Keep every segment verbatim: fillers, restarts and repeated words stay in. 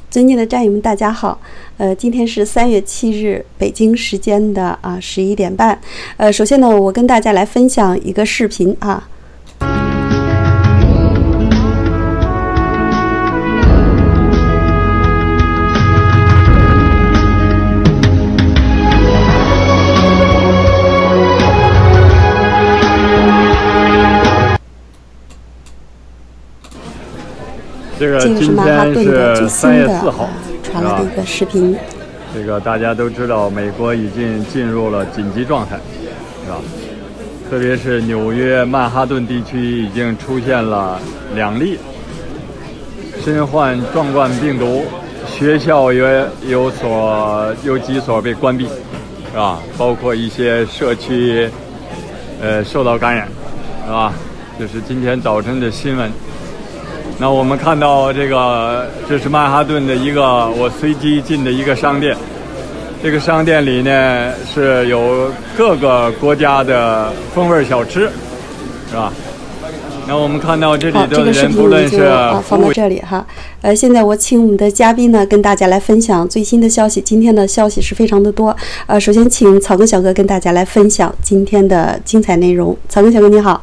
尊敬的战友们，大家好。呃，今天是三月七日北京时间的啊十一点半。呃，首先呢，我跟大家来分享一个视频啊。 这个今天是三月四号， 传来的一个视频。 这个大家都知道，美国已经进入了紧急状态，是吧？特别是纽约曼哈顿地区已经出现了两例身患壮冠病毒，学校也有所有几所被关闭，是吧？包括一些社区，呃，受到感染，是吧？这是今天早晨的新闻。那我们看到这个，这是曼哈顿的一个我随机进的一个商店。这个商店里呢是有各个国家的风味小吃，是吧？那我们看到这里的人，不论是、 这个、啊放到这里哈。呃，现在我请我们的嘉宾呢跟大家来分享最新的消息。今天的消息是非常的多。呃，首先请草根小哥跟大家来分享今天的精彩内容。草根小哥你好。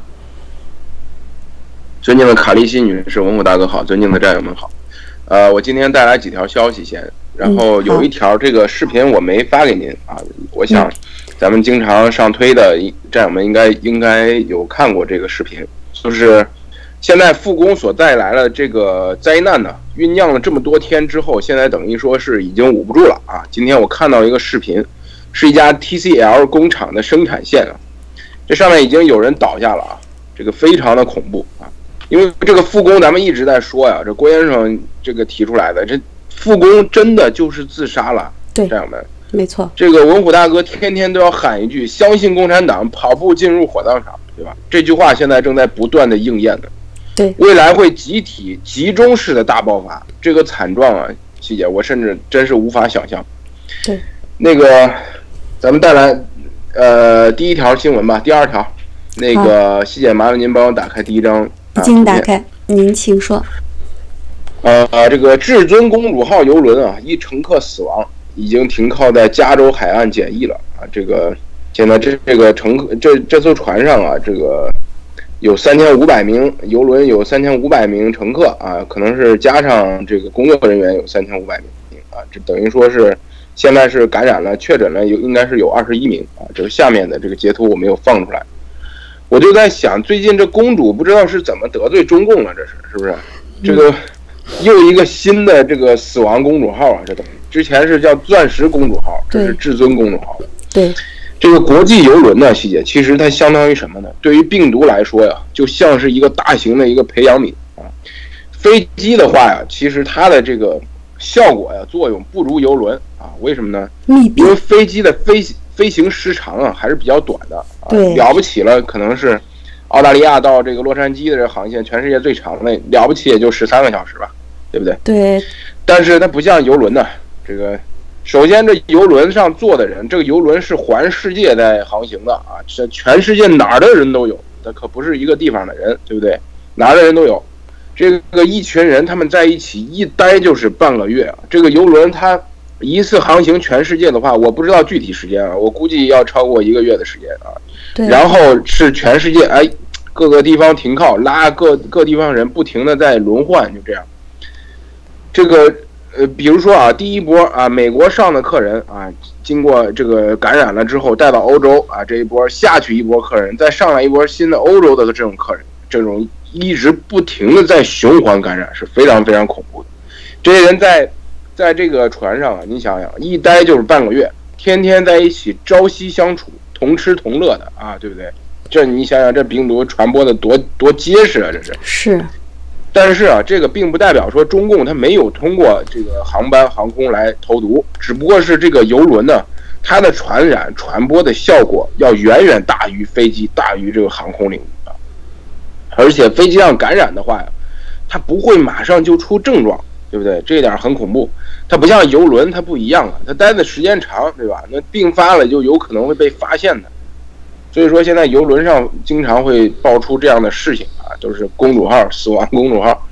尊敬的卡利西女士、文虎大哥好，尊敬的战友们好。呃，我今天带来几条消息先，然后有一条这个视频我没发给您啊，我想咱们经常上推的战友们应该应该有看过这个视频，就是现在复工所带来的这个灾难呢，酝酿了这么多天之后，现在等于说是已经捂不住了啊。今天我看到一个视频，是一家 T C L 工厂的生产线啊，这上面已经有人倒下了啊，这个非常的恐怖啊。因为这个复工，咱们一直在说呀，这郭先生这个提出来的，这复工真的就是自杀了。 对， 战友们， 没错。这个文虎大哥天天都要喊一句“相信共产党，跑步进入火葬场”，对吧？这句话现在正在不断的应验的。 对， 未来会集体集中式的大爆发，这个惨状啊，希姐，我甚至真是无法想象。 对， 那个，咱们带来呃第一条新闻吧，第二条，那个希姐，麻烦您帮我打开第一张。 已经打开，您请说。 呃，这个至尊公主号游轮啊，一乘客死亡，已经停靠在加州海岸检疫了啊。这个现在这这个乘客这这艘船上啊，这个有三千五百名游轮有三千五百名乘客啊，可能是加上这个工作人员有三千五百名啊，这等于说是现在是感染了确诊了有应该是有二十一名啊。这个下面的这个截图我没有放出来。我就在想，最近这公主不知道是怎么得罪中共了，这是是不是？这个又一个新的这个死亡公主号啊，这等于之前是叫钻石公主号，这是至尊公主号。 对， 这个国际游轮呢，希姐，其实它相当于什么呢？对于病毒来说呀，就像是一个大型的一个培养皿啊。飞机的话呀，其实它的这个效果呀作用不如游轮啊，为什么呢？因为飞机的飞飞行时长啊还是比较短的啊，了不起了可能是澳大利亚到这个洛杉矶的这个航线，全世界最长的，了不起也就十三个小时吧，对不对？ 对。 但是它不像游轮呢，这个首先这游轮上坐的人，这个游轮是环世界在航行的啊，这全世界哪儿的人都有，它可不是一个地方的人，对不对？哪儿的人都有。这个一群人他们在一起一待就是半个月啊，这个游轮它一次航行全世界的话，我不知道具体时间啊，我估计要超过一个月的时间啊。然后是全世界哎各个地方停靠，拉各各地方人不停的在轮换，就这样。这个呃，比如说啊，第一波啊，美国上的客人啊，经过这个感染了之后带到欧洲啊，这一波下去一波客人，再上来一波新的欧洲的这种客人，这种一直不停的在循环感染，是非常非常恐怖的。这些人在。在这个船上啊，你想想，一待就是半个月，天天在一起朝夕相处，同吃同乐的啊，对不对？这你想想，这病毒传播的多多结实啊，这是。 是。 但是啊，这个并不代表说中共它没有通过这个航班航空来投毒，只不过是这个游轮呢，它的传染传播的效果要远远大于飞机，大于这个航空领域啊。而且飞机上感染的话呀，它不会马上就出症状。对不对？这一点很恐怖。它不像游轮，它不一样了，它待的时间长，对吧？那病发了就有可能会被发现的。所以说，现在游轮上经常会爆出这样的事情啊，就是公主号死亡公主号。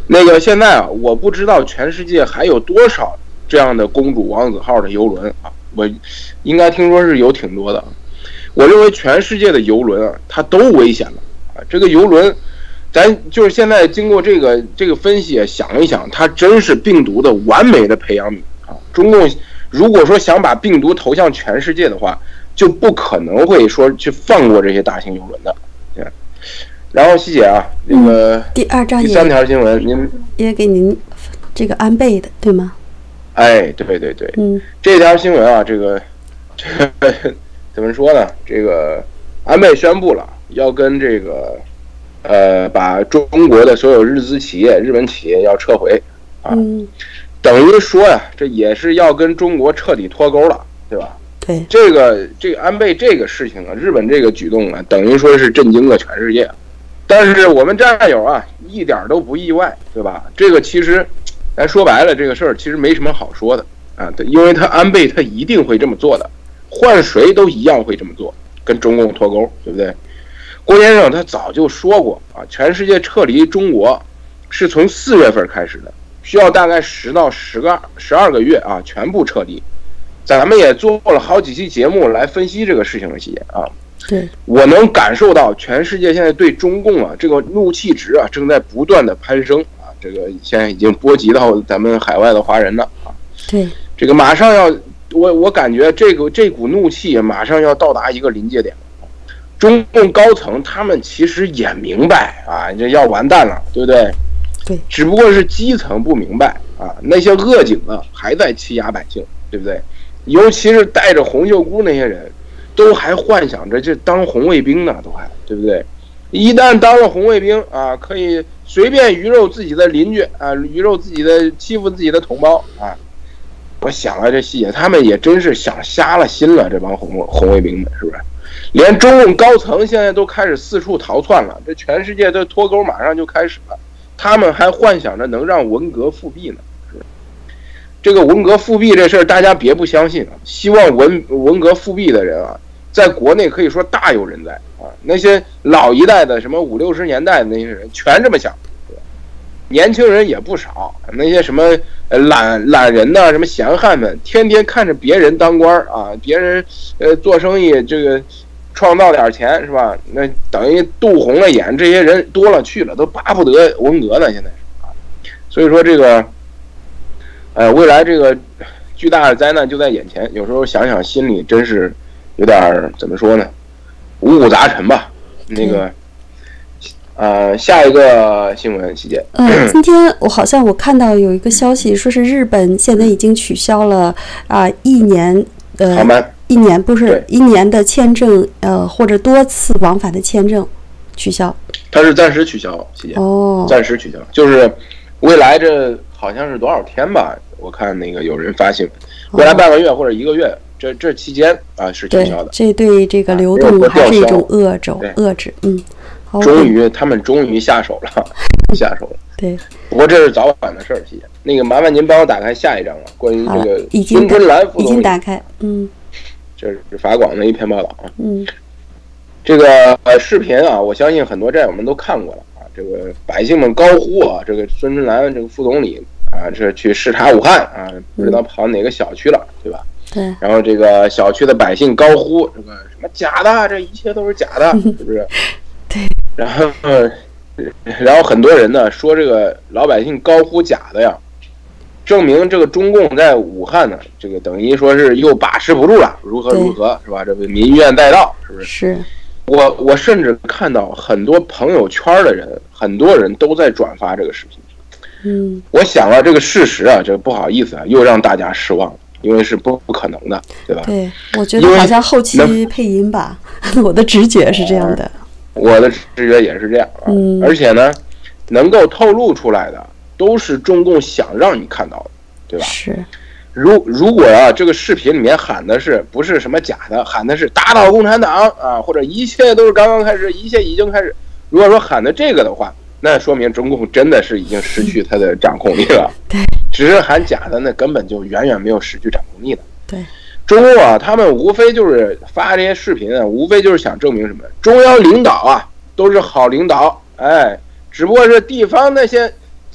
那个现在啊，我不知道全世界还有多少这样的公主王子号的游轮啊，我应该听说是有挺多的。我认为全世界的游轮啊，它都危险了啊。这个游轮，咱就是现在经过这个这个分析，想一想，它真是病毒的完美的培养皿啊。中共如果说想把病毒投向全世界的话，就不可能会说去放过这些大型游轮的。对。然后希姐啊，这个、 嗯、第二章第三条新闻，您也给您这个安倍的对吗？ 哎，对对对， 嗯， 这条新闻啊，这个这个怎么说呢？这个安倍宣布了要跟这个呃，把中国的所有日资企业、日本企业要撤回啊， 嗯， 等于说呀、啊，这也是要跟中国彻底脱钩了，对吧？ 对， 这个这个安倍这个事情啊，日本这个举动啊，等于说是震惊了全世界。但是我们战友啊，一点都不意外，对吧？这个其实，咱说白了，这个事儿其实没什么好说的啊，对，因为他安倍他一定会这么做的，换谁都一样会这么做，跟中共脱钩，对不对？郭先生他早就说过啊，全世界撤离中国是从四月份开始的，需要大概十到十个十二个月啊，全部撤离。咱们也做了好几期节目来分析这个事情的细节啊。 对， 我能感受到全世界现在对中共啊这个怒气值啊正在不断的攀升啊，这个现在已经波及到咱们海外的华人了啊。 对， 这个马上要，我我感觉这个这股怒气马上要到达一个临界点。中共高层他们其实也明白啊，这要完蛋了，对不对？ 对， 只不过是基层不明白啊，那些恶警啊还在欺压百姓，对不对？尤其是带着红袖箍那些人。都还幻想着这当红卫兵呢，都还对不对？一旦当了红卫兵啊，可以随便鱼肉自己的邻居啊，鱼肉自己的欺负自己的同胞啊。我想啊，这细节他们也真是想瞎了心了，这帮红红卫兵们是不是？连中共高层现在都开始四处逃窜了，这全世界的脱钩马上就开始了，他们还幻想着能让文革复辟呢。这个文革复辟这事儿，大家别不相信啊！希望文文革复辟的人啊，在国内可以说大有人在啊。那些老一代的什么五六十年代的那些人，全这么想。年轻人也不少，那些什么呃懒懒人呐、什么闲汉们，天天看着别人当官啊，别人呃做生意这个创造点钱是吧？那等于镀红了眼，这些人多了去了，都巴不得文革呢。现在是啊，所以说这个。呃，未来这个巨大的灾难就在眼前，有时候想想心里真是有点怎么说呢，五谷杂陈吧。那个，呃，下一个新闻，细节。 呃，今天我好像我看到有一个消息，说是日本现在已经取消了啊、呃、一年呃航班一年不是一年的签证呃或者多次往返的签证取消。 它是暂时取消，细节。 哦， 暂时取消，就是未来这好像是多少天吧？我看那个有人发新闻，未来半个月或者一个月，这这期间啊是取消的。 这对这个流动还是一种遏制，遏制。嗯， 终于他们终于下手了，下手了。 对， 不过这是早晚的事儿，谢谢。那个麻烦您帮我打开下一章啊，关于这个孙春兰副总理。 已经打开，嗯， 这是法广的一篇报道啊。 嗯， 这个呃视频啊，我相信很多战友们都看过了啊。这个百姓们高呼啊，这个孙春兰这个副总理。啊，这去视察武汉啊，不知道跑哪个小区了，对吧？ 对。 然后这个小区的百姓高呼这个什么假的，这一切都是假的，是不是？ 对。 然后，然后很多人呢说这个老百姓高呼假的呀，证明这个中共在武汉呢，这个等于说是又把持不住了，如何如何是吧？这个民怨载道，是不是？ 是。 我我甚至看到很多朋友圈的人，很多人都在转发这个视频。 嗯， 我想啊，这个事实啊，这不好意思啊，又让大家失望了，因为是不不可能的，对吧？ 对，我觉得好像后期配音吧，我的直觉是这样的。 我的直觉也是这样啊， 嗯， 而且呢，能够透露出来的都是中共想让你看到的，对吧？ 是。 如如果啊，这个视频里面喊的是不是什么假的，喊的是打倒共产党啊，或者一切都是刚刚开始，一切已经开始。如果说喊的这个的话，那说明中共真的是已经失去它的掌控力了。 对， 只是喊假的，那根本就远远没有失去掌控力的。 对， 中共啊，他们无非就是发这些视频啊，无非就是想证明什么？中央领导啊，都是好领导，哎，只不过是地方那些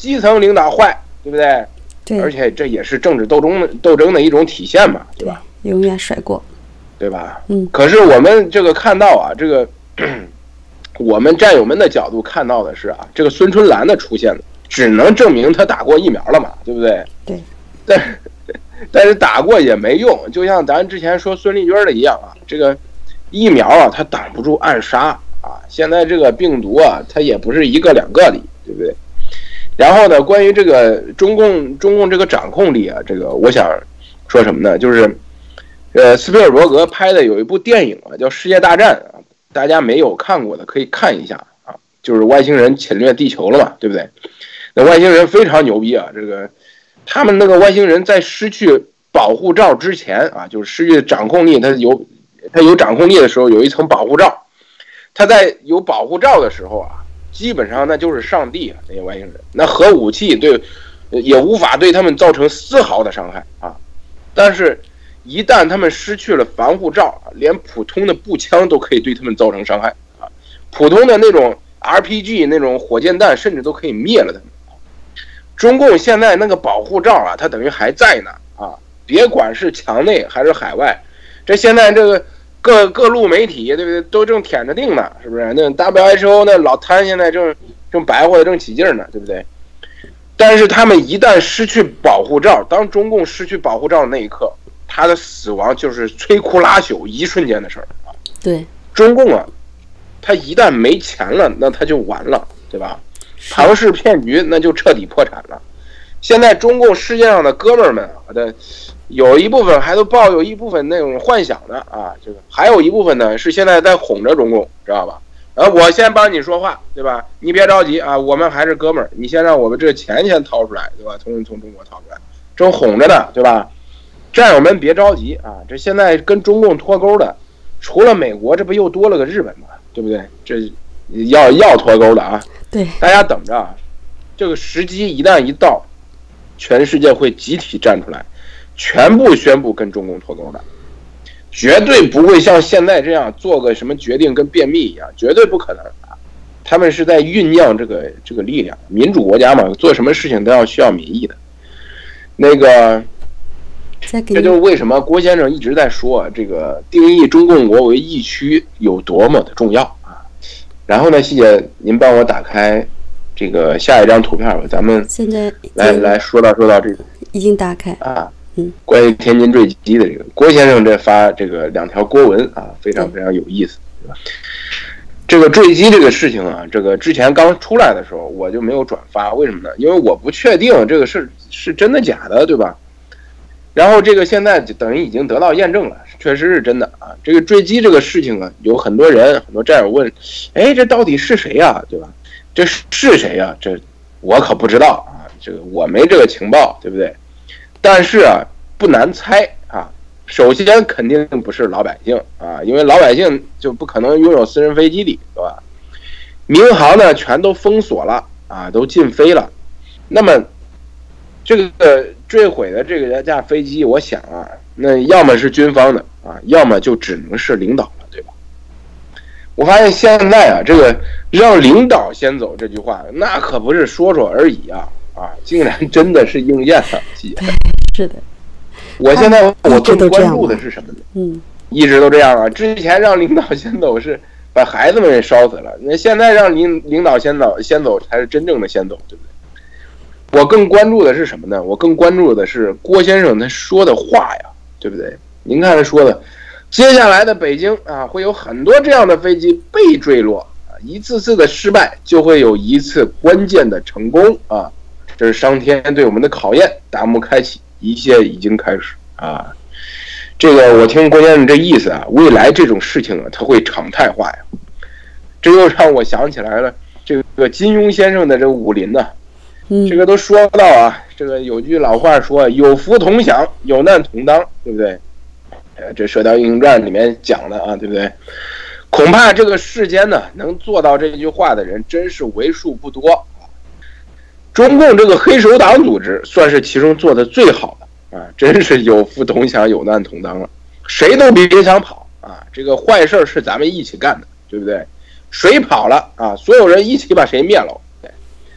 基层领导坏，对不对？ 对， 而且这也是政治斗争斗争的一种体现嘛，对吧？ 永远甩锅， 对吧？ 嗯。 可是我们这个看到啊，这个我们战友们的角度看到的是啊，这个孙春兰的出现，只能证明他打过疫苗了嘛，对不对？ 对。 但是但是打过也没用，就像咱之前说孙丽娟的一样啊，这个疫苗啊，它挡不住暗杀啊。现在这个病毒啊，它也不是一个两个的，对不对？然后呢，关于这个中共中共这个掌控力啊，这个我想说什么呢？就是，呃，斯皮尔伯格拍的有一部电影啊，叫《世界大战》啊，大家没有看过的可以看一下啊，就是外星人侵略地球了嘛，对不对？那外星人非常牛逼啊，这个他们那个外星人在失去保护罩之前啊，就是失去掌控力，他有他有掌控力的时候有一层保护罩，他在有保护罩的时候啊。基本上那就是上帝啊，那些外星人，那核武器对也无法对他们造成丝毫的伤害啊。但是，一旦他们失去了防护罩，连普通的步枪都可以对他们造成伤害啊。普通的那种 R P G 那种火箭弹，甚至都可以灭了他们。中共现在那个保护罩啊，它等于还在呢啊，别管是墙内还是海外，这现在这个。各各路媒体对不对？都正舔着腚呢，是不是？那 W H O 那老贪现在正正白活的正起劲呢，对不对？但是他们一旦失去保护罩，当中共失去保护罩的那一刻，他的死亡就是摧枯拉朽一瞬间的事儿啊。 对， 中共啊，他一旦没钱了，那他就完了，对吧？庞氏骗局那就彻底破产了。现在中共世界上的哥们儿们啊的。有一部分还都抱有一部分那种幻想的啊，这个还有一部分呢是现在在哄着中共，知道吧？然后我先帮你说话，对吧？你别着急啊，我们还是哥们儿，你先让我们这钱先掏出来，对吧？从从中国掏出来，正哄着呢，对吧？战友们别着急啊，这现在跟中共脱钩的，除了美国，这不又多了个日本吗？对不对？这要要脱钩的啊， 对， 大家等着啊，这个时机一旦一到，全世界会集体站出来。全部宣布跟中共脱钩的，绝对不会像现在这样做个什么决定跟便秘一样，绝对不可能啊！他们是在酝酿这个这个力量，民主国家嘛，做什么事情都要需要民意的。那个，这就是为什么郭先生一直在说这个定义中共国为疫区有多么的重要啊！然后呢，希姐，您帮我打开这个下一张图片吧，咱们现在来来说到说到这个已经打开啊。 嗯， 关于天津坠机的这个郭先生这发这个两条郭文啊，非常非常有意思，对吧？这个坠机这个事情啊，这个之前刚出来的时候我就没有转发，为什么呢？因为我不确定这个是是真的假的，对吧？然后这个现在就等于已经得到验证了，确实是真的啊。这个坠机这个事情啊，有很多人很多战友问，哎，这到底是谁呀，对吧？这是谁呀？这我可不知道啊，这个我没这个情报，对不对？但是啊，不难猜啊。首先肯定不是老百姓啊，因为老百姓就不可能拥有私人飞机的，对吧？民航呢全都封锁了啊，都禁飞了。那么这个坠毁的这个架飞机，我想啊，那要么是军方的啊，要么就只能是领导了，对吧？我发现现在啊，这个让领导先走这句话，那可不是说说而已啊。啊，竟然真的是应验了！ 是的， 我现在我更关注的是什么呢？ 嗯， 一直都这样啊。之前让领导先走是把孩子们给烧死了，那现在让领领导先走，先走才是真正的先走，对不对？我更关注的是什么呢？我更关注的是郭先生他说的话呀，对不对？您看他说的，接下来的北京啊，会有很多这样的飞机被坠落啊，一次次的失败就会有一次关键的成功啊。这是上天对我们的考验，大幕开启，一切已经开始啊！这个我听郭先生这意思啊，未来这种事情啊，它会常态化呀。这又让我想起来了，这个金庸先生的这个武林呢、啊，这个都说到啊，这个有句老话说，有福同享，有难同当，对不对？呃，这《射雕英雄传》里面讲的啊，对不对？恐怕这个世间呢，能做到这句话的人，真是为数不多。中共这个黑手党组织算是其中做的最好的啊，真是有福同享，有难同当了，谁都别想跑啊！这个坏事是咱们一起干的，对不对？谁跑了啊？所有人一起把谁灭了。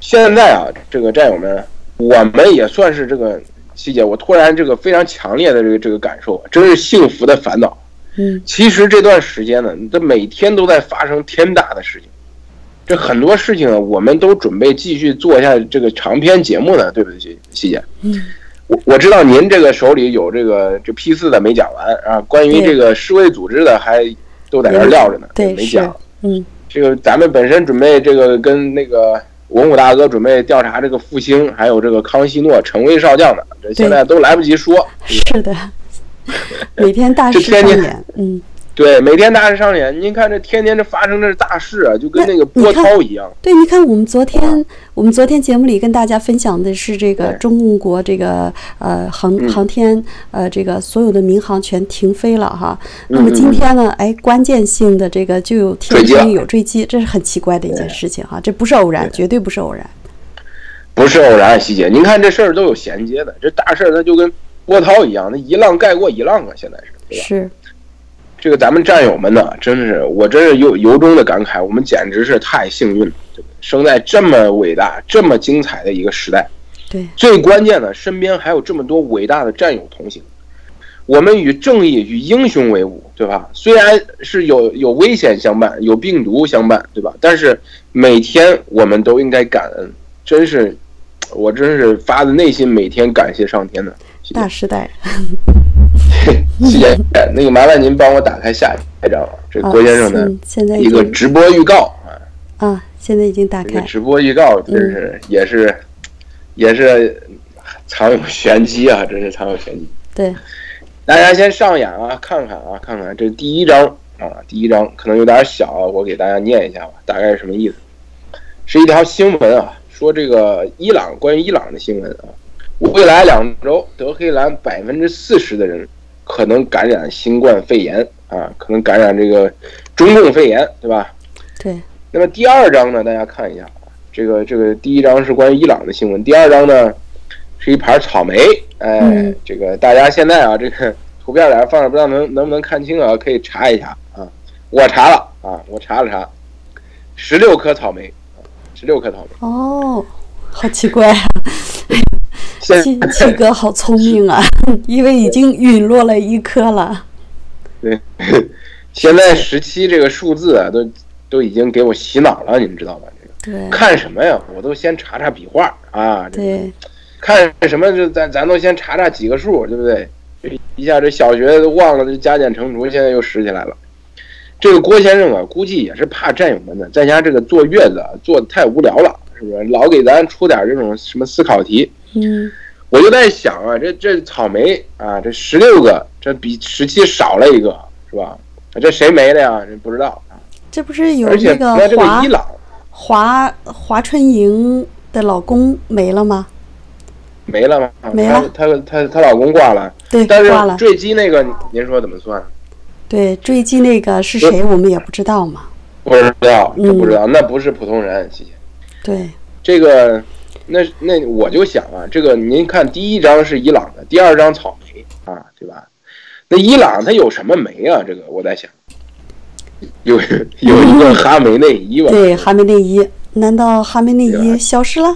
现在啊，这个战友们，我们也算是这个细节，我突然这个非常强烈的这个这个感受，真是幸福的烦恼。 嗯， 其实这段时间呢，这每天都在发生天大的事情，这很多事情呢，我们都准备继续做一下这个长篇节目呢，对不对，细细姐？ 嗯， 我我知道您这个手里有这个这 P 四的没讲完啊，关于这个世卫组织的还都在这撂着呢， 对， 没讲。 嗯， 这个咱们本身准备这个跟那个文虎大哥准备调查这个复兴，还有这个康熙诺成为少将的，这现在都来不及说。 是的。每天大事上演，嗯， 对，每天大事上演。您看这天天这发生这大事啊，就跟那个波涛一样。 对，你看我们昨天、啊、我们昨天节目里跟大家分享的是这个中共国这个呃航航天呃这个所有的民航全停飞了哈。 嗯、 那么今天呢，哎，关键性的这个就有天津有坠机，这是很奇怪的一件事情哈，这不是偶然，绝对不是偶然。 不是偶然，细节，您看这事儿都有衔接的，这大事儿它就跟波涛一样，那一浪盖过一浪啊！现在是，对吧？ 是， 这个咱们战友们呢，真是我真是由由衷的感慨，我们简直是太幸运了，对不对？生在这么伟大、这么精彩的一个时代。 对， 最关键的，身边还有这么多伟大的战友同行，我们与正义与英雄为伍，对吧？虽然是有有危险相伴，有病毒相伴，对吧？但是每天我们都应该感恩，真是，我真是发自内心每天感谢上天的。 大时代， 谢谢。那个麻烦您帮我打开下一张，这郭先生的一个直播预告啊。啊，现在已经打开。 这个直播预告真是、嗯、也是也是藏有玄机啊，真是藏有玄机。 对， 大家先上眼啊，看看啊，看看这第一章啊，第一章可能有点小，我给大家念一下吧，大概是什么意思？是一条新闻啊，说这个伊朗关于伊朗的新闻啊。未来两周，德黑兰百分之四十的人可能感染新冠肺炎啊，可能感染这个中共肺炎，对吧？ 对。 那么第二章呢，大家看一下，这个这个第一章是关于伊朗的新闻，第二章呢是一盘草莓，哎， 嗯、 这个大家现在啊，这个图片里放着，不知道能能不能看清啊？可以查一下啊，我查了啊，我查了查，十六颗草莓，十六颗草莓。 哦，好奇怪啊！七七哥好聪明啊，因为已经陨落了一颗了。 对，现在十七这个数字啊，都都已经给我洗脑了，你们知道吧？这个对， 看什么呀？我都先查查笔画啊。 对， 看什么就咱咱都先查查几个数，对不对？一下这小学都忘了，这加减乘除现在又拾起来了。这个郭先生啊，估计也是怕战友们呢，在家这个坐月子啊，坐的太无聊了，是不是？老给咱出点这种什么思考题。 嗯， 我就在想啊，这这草莓啊，这十六个，这比十七少了一个，是吧？这谁没的呀？这不知道啊。 这不是有那个华华华春莹的老公没了吗？ 没了吗？ 没了， 她她她她老公挂了。 对， 但是挂了。 坠机那个，您说怎么算？ 对，坠机那个是谁，我们也不知道嘛。 不知道，这不知道，嗯、那不是普通人，谢谢。 对， 这个。那那我就想啊，这个您看第一章是伊朗的，第二章草莓啊，对吧？那伊朗它有什么莓啊？这个我在想，有有一个哈梅内伊吧？ 对，哈梅内伊，难道哈梅内伊消失了？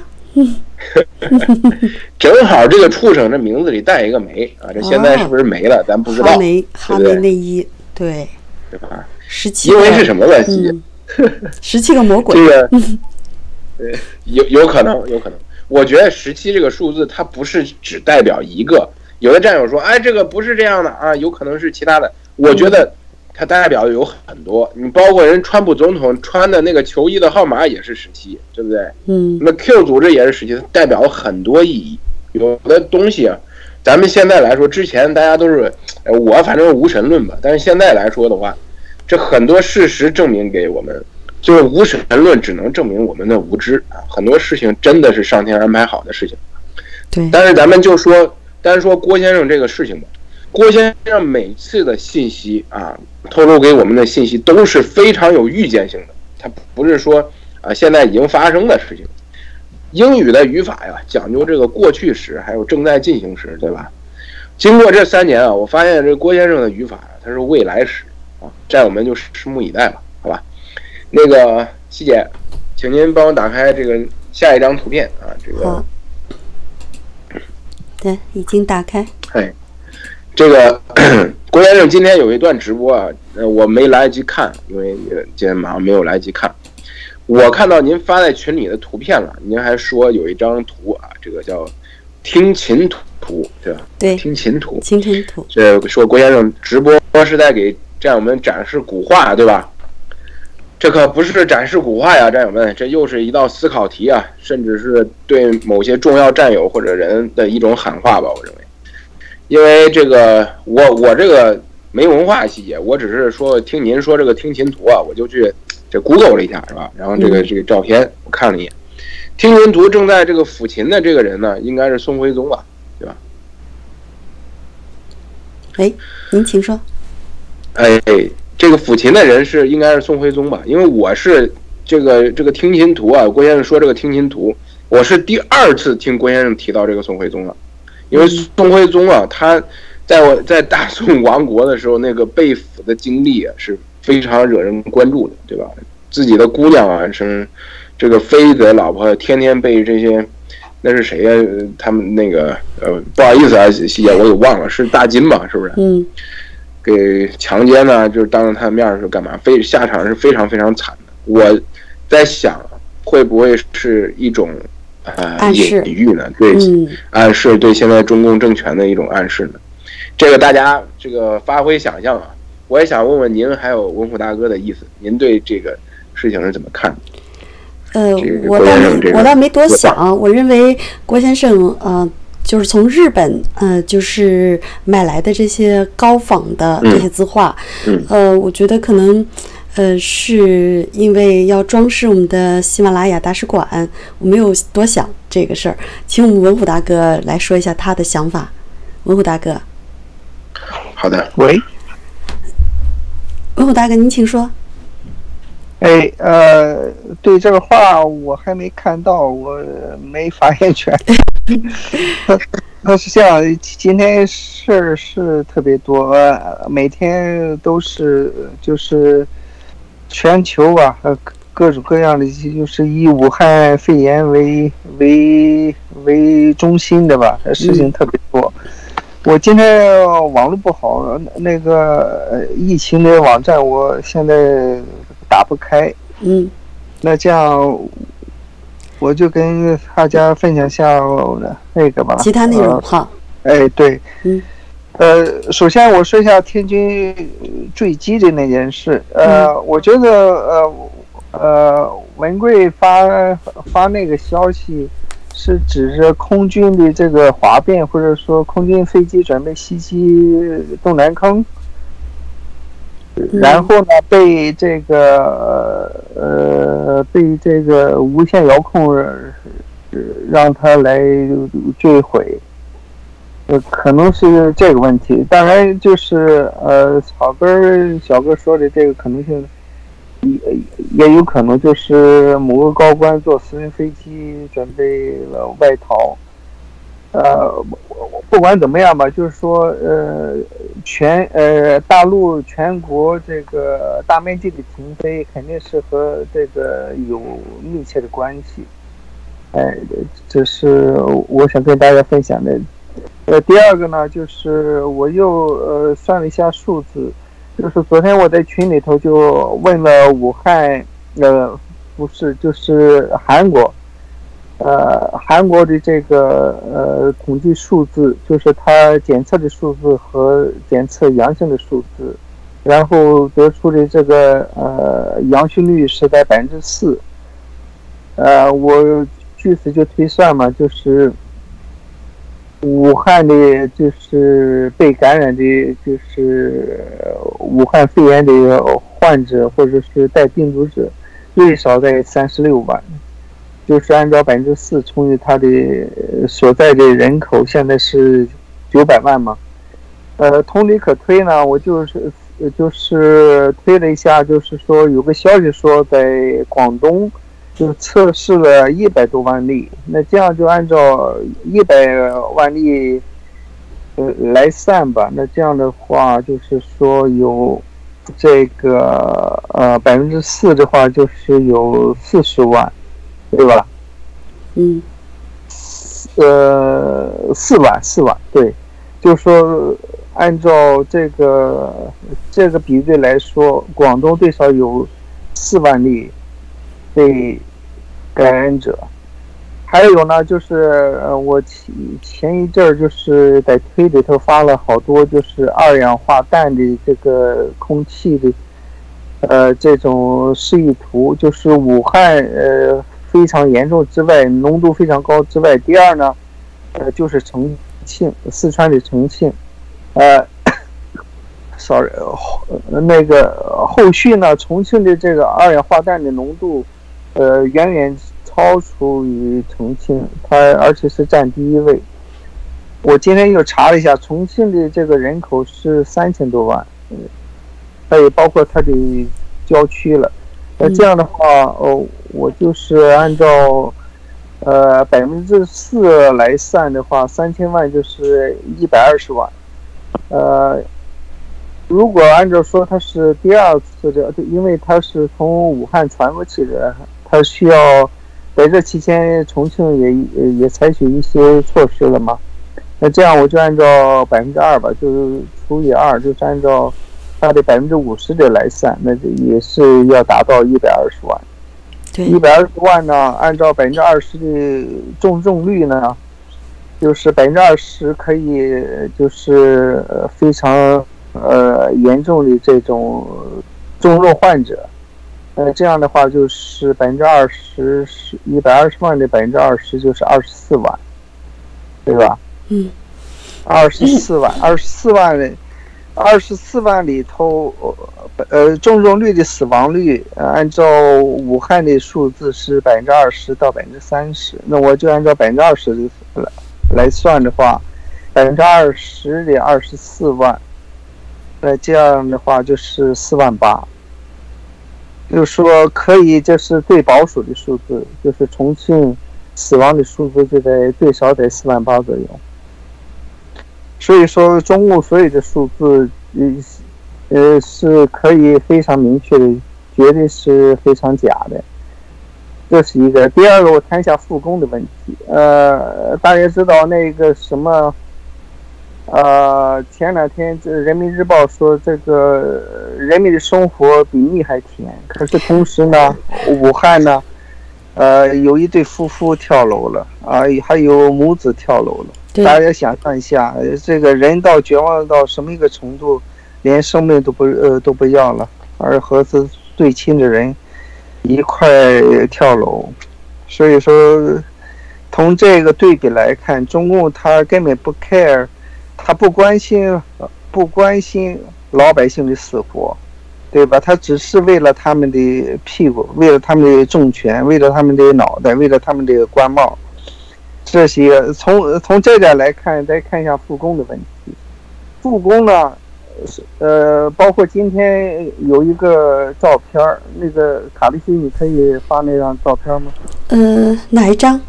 正好这个畜生这名字里带一个梅啊，这现在是不是没了？哦、咱不知道。 哈梅哈梅内伊，对， 对吧？ 十七， 因为是什么问题？ 十七个魔鬼。 这个。对，有有可能，有可能。我觉得十七这个数字，它不是只代表一个。有的战友说，哎，这个不是这样的啊，有可能是其他的。我觉得它代表有很多，你包括人川普总统穿的那个球衣的号码也是十七，对不对？ 嗯。 那 Q 组织也是十七，代表很多意义。有的东西啊，咱们现在来说，之前大家都是，我反正是无神论吧，但是现在来说的话，这很多事实证明给我们。就是无神论只能证明我们的无知啊，很多事情真的是上天安排好的事情。 对， 但是咱们就说，单说郭先生这个事情吧，郭先生每次的信息啊，透露给我们的信息都是非常有预见性的，它不是说啊现在已经发生的事情。英语的语法呀，讲究这个过去时还有正在进行时，对吧？经过这三年啊，我发现这郭先生的语法它是未来时啊，战友们就拭目以待吧，好吧？那个西姐，请您帮我打开这个下一张图片啊，这个好，对，已经打开。 哎，这个郭先生今天有一段直播啊，呃，我没来得及看，因为今天马上没有来得及看。我看到您发在群里的图片了，您还说有一张图啊，这个叫听琴图，对吧？ 对， 听琴图， 听琴图。 这说郭先生直播是在给战友们展示古画，对吧？这可不是展示古画呀，战友们，这又是一道思考题啊，甚至是对某些重要战友或者人的一种喊话吧，我认为。因为这个，我我这个没文化细节，我只是说听您说这个听琴图啊，我就去这 Google 了一下，是吧？然后这个这个照片我看了一眼，听琴图正在这个抚琴的这个人呢，应该是宋徽宗吧，对吧？ 哎，您请说。 哎，这个抚琴的人是应该是宋徽宗吧？因为我是这个这个听琴图啊，郭先生说这个听琴图，我是第二次听郭先生提到这个宋徽宗了。因为宋徽宗啊，他在我在大宋亡国的时候，那个被俘的经历啊，是非常惹人关注的，对吧？自己的姑娘啊，是这个妃子老婆，天天被这些，那是谁呀、啊？他们那个呃，不好意思啊，细节我也忘了，是大金吧？是不是？ 嗯。 给强奸呢，就是当着他的面是干嘛？非下场是非常非常惨的。我在想，会不会是一种？呃，隐喻呢？对，嗯、暗示对现在中共政权的一种暗示呢。这个大家这个发挥想象啊。我也想问问您，还有文虎大哥的意思，您对这个事情是怎么看的？ 呃，我倒没，我倒没多想。我认为郭先生，呃，就是从日本，呃，就是买来的这些高仿的这些字画， 嗯、 呃，我觉得可能。呃，是因为要装饰我们的喜马拉雅大使馆，我没有多想这个事儿，请我们文虎大哥来说一下他的想法。文虎大哥， 好的， 喂， 文虎大哥，您请说。 哎，呃，对这个话我还没看到，我没发言权。他是这样，今天事儿是特别多，每天都是就是。全球啊，呃，各种各样的，就是以武汉肺炎为为为中心的吧，事情特别多。嗯、我今天网络不好，那个疫情的网站我现在打不开。 嗯， 那这样我就跟大家分享一下那个吧， 其他内容哈。 呃、哎，对， 嗯。 呃，首先我说一下天津坠机的那件事。呃， 嗯、 我觉得呃呃，文贵发发那个消息，是指着空军的这个哗变，或者说空军飞机准备袭击东南坑， 嗯、 然后呢被这个呃被这个无线遥控让它来坠毁。呃，可能是这个问题，当然就是呃，草根小哥说的这个可能性，也也有可能就是某个高官坐私人飞机准备了外逃。呃，不管怎么样吧，就是说呃，全呃大陆全国这个大面积的停飞，肯定是和这个有密切的关系。哎、呃，这是我想跟大家分享的。呃，第二个呢，就是我又呃算了一下数字，就是昨天我在群里头就问了武汉，呃，不是，就是韩国，呃，韩国的这个呃统计数字，就是它检测的数字和检测阳性的数字，然后得出的这个呃阳性率是在百分之四，呃，我据此就推算嘛，就是。武汉的，就是被感染的，就是武汉肺炎的患者或者是带病毒者，最少在三十六万，就是按照百分之四乘以他的所在的人口，现在是九百万嘛。呃，同理可推呢，我就是就是推了一下，就是说有个消息说在广东。就测试了一百多万例，那这样就按照一百万例呃来算吧。那这样的话，就是说有这个呃百分之四的话，就是有四十万，对吧？ 嗯， 呃，四万四万，对，就是说按照这个这个比例来说，广东最少有四万例被感染者。还有呢，就是呃，我前一阵儿就是在推里头发了好多就是二氧化氮的这个空气的呃这种示意图，就是武汉呃非常严重之外，浓度非常高之外，第二呢，呃就是重庆，四川的重庆，呃，sorry， 那个后续呢，重庆的这个二氧化氮的浓度，呃远远超出于重庆，它而且是占第一位。我今天又查了一下，重庆的这个人口是三千多万，它也包括它的郊区了。那这样的话，哦，我就是按照呃百分之四来算的话，三千万就是一百二十万。呃，如果按照说它是第二次的，因为它是从武汉传过去的，它需要。在这期间，重庆也也采取一些措施了嘛？那这样我就按照百分之二吧，就是除以二，就是按照它的百分之五十的来算，那也是要达到一百二十万。 对， 一百二十万呢，按照百分之二十的重症率呢，就是百分之二十可以就是非常呃严重的这种重症患者。呃，这样的话就是百分之二十，是一百二十万的百分之二十就是二十四万，对吧？ 嗯， 二十四万，二十四万人，二十四万里头，呃，重症率的死亡率，呃、按照武汉的数字是百分之二十到百分之三十，那我就按照百分之二十来来算的话，百分之二十的二十四万，那这样的话就是四万八。就是说可以，这是最保守的数字，就是重庆死亡的数字就在最少在四万八左右。所以说，中共所有的数字，呃，是可以非常明确的，绝对是非常假的。这是一个。第二个，我谈一下复工的问题。呃，大家知道那个什么？呃，前两天这《人民日报》说，这个人民的生活比蜜还甜。可是同时呢，武汉呢，呃，有一对夫妇跳楼了啊，还有母子跳楼了。大家想象一下，这个人到绝望到什么一个程度，连生命都不呃都不要了，而和是最亲的人一块跳楼。所以说，从这个对比来看，中共他根本不 care。他不关心，不关心老百姓的死活，对吧？他只是为了他们的屁股，为了他们的政权，为了他们的脑袋，为了他们的官帽。这些从从这点来看，再看一下复工的问题。复工呢，呃，包括今天有一个照片，那个卡利西，你可以发那张照片吗？ 呃，哪一张？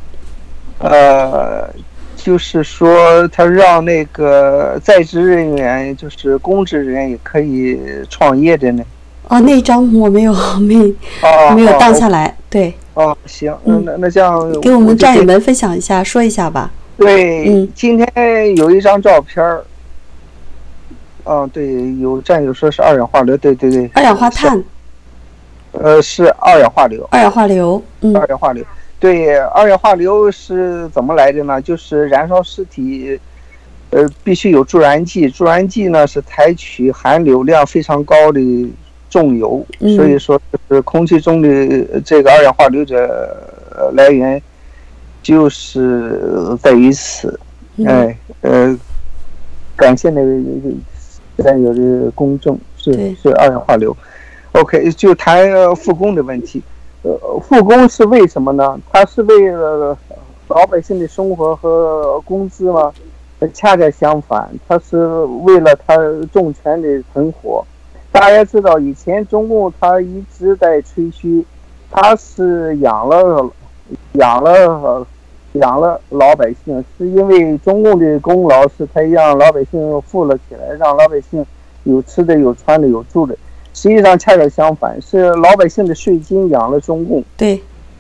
呃。就是说，他让那个在职人员，就是公职人员也可以创业的呢。 哦，那一张我没有没、哦、没有当下来。对。 哦，行，嗯、那那这样给我们战友们分享一下，说一下吧。 对， 嗯， 今天有一张照片儿。哦，对，有战友说是二氧化硫，对对对。 二氧化碳。 呃，是二氧化硫。 二氧化硫，嗯。 二氧化硫。对，二氧化硫是怎么来的呢？就是燃烧尸体，呃，必须有助燃剂。助燃剂呢是采取含硫量非常高的重油， 嗯、 所以说是空气中的这个二氧化硫的来源就是在于此。 嗯、 哎，呃，感谢那位战友的公正，是是二氧化硫。OK， 就谈复工的问题。呃，复工是为什么呢？它是为了老百姓的生活和工资吗？恰恰相反，它是为了它政权的存活。大家知道，以前中共他一直在吹嘘，他是养了养了养了老百姓，是因为中共的功劳是他让老百姓富了起来，让老百姓有吃的、有穿的、有住的。实际上恰恰相反，是老百姓的税金养了中共。 对，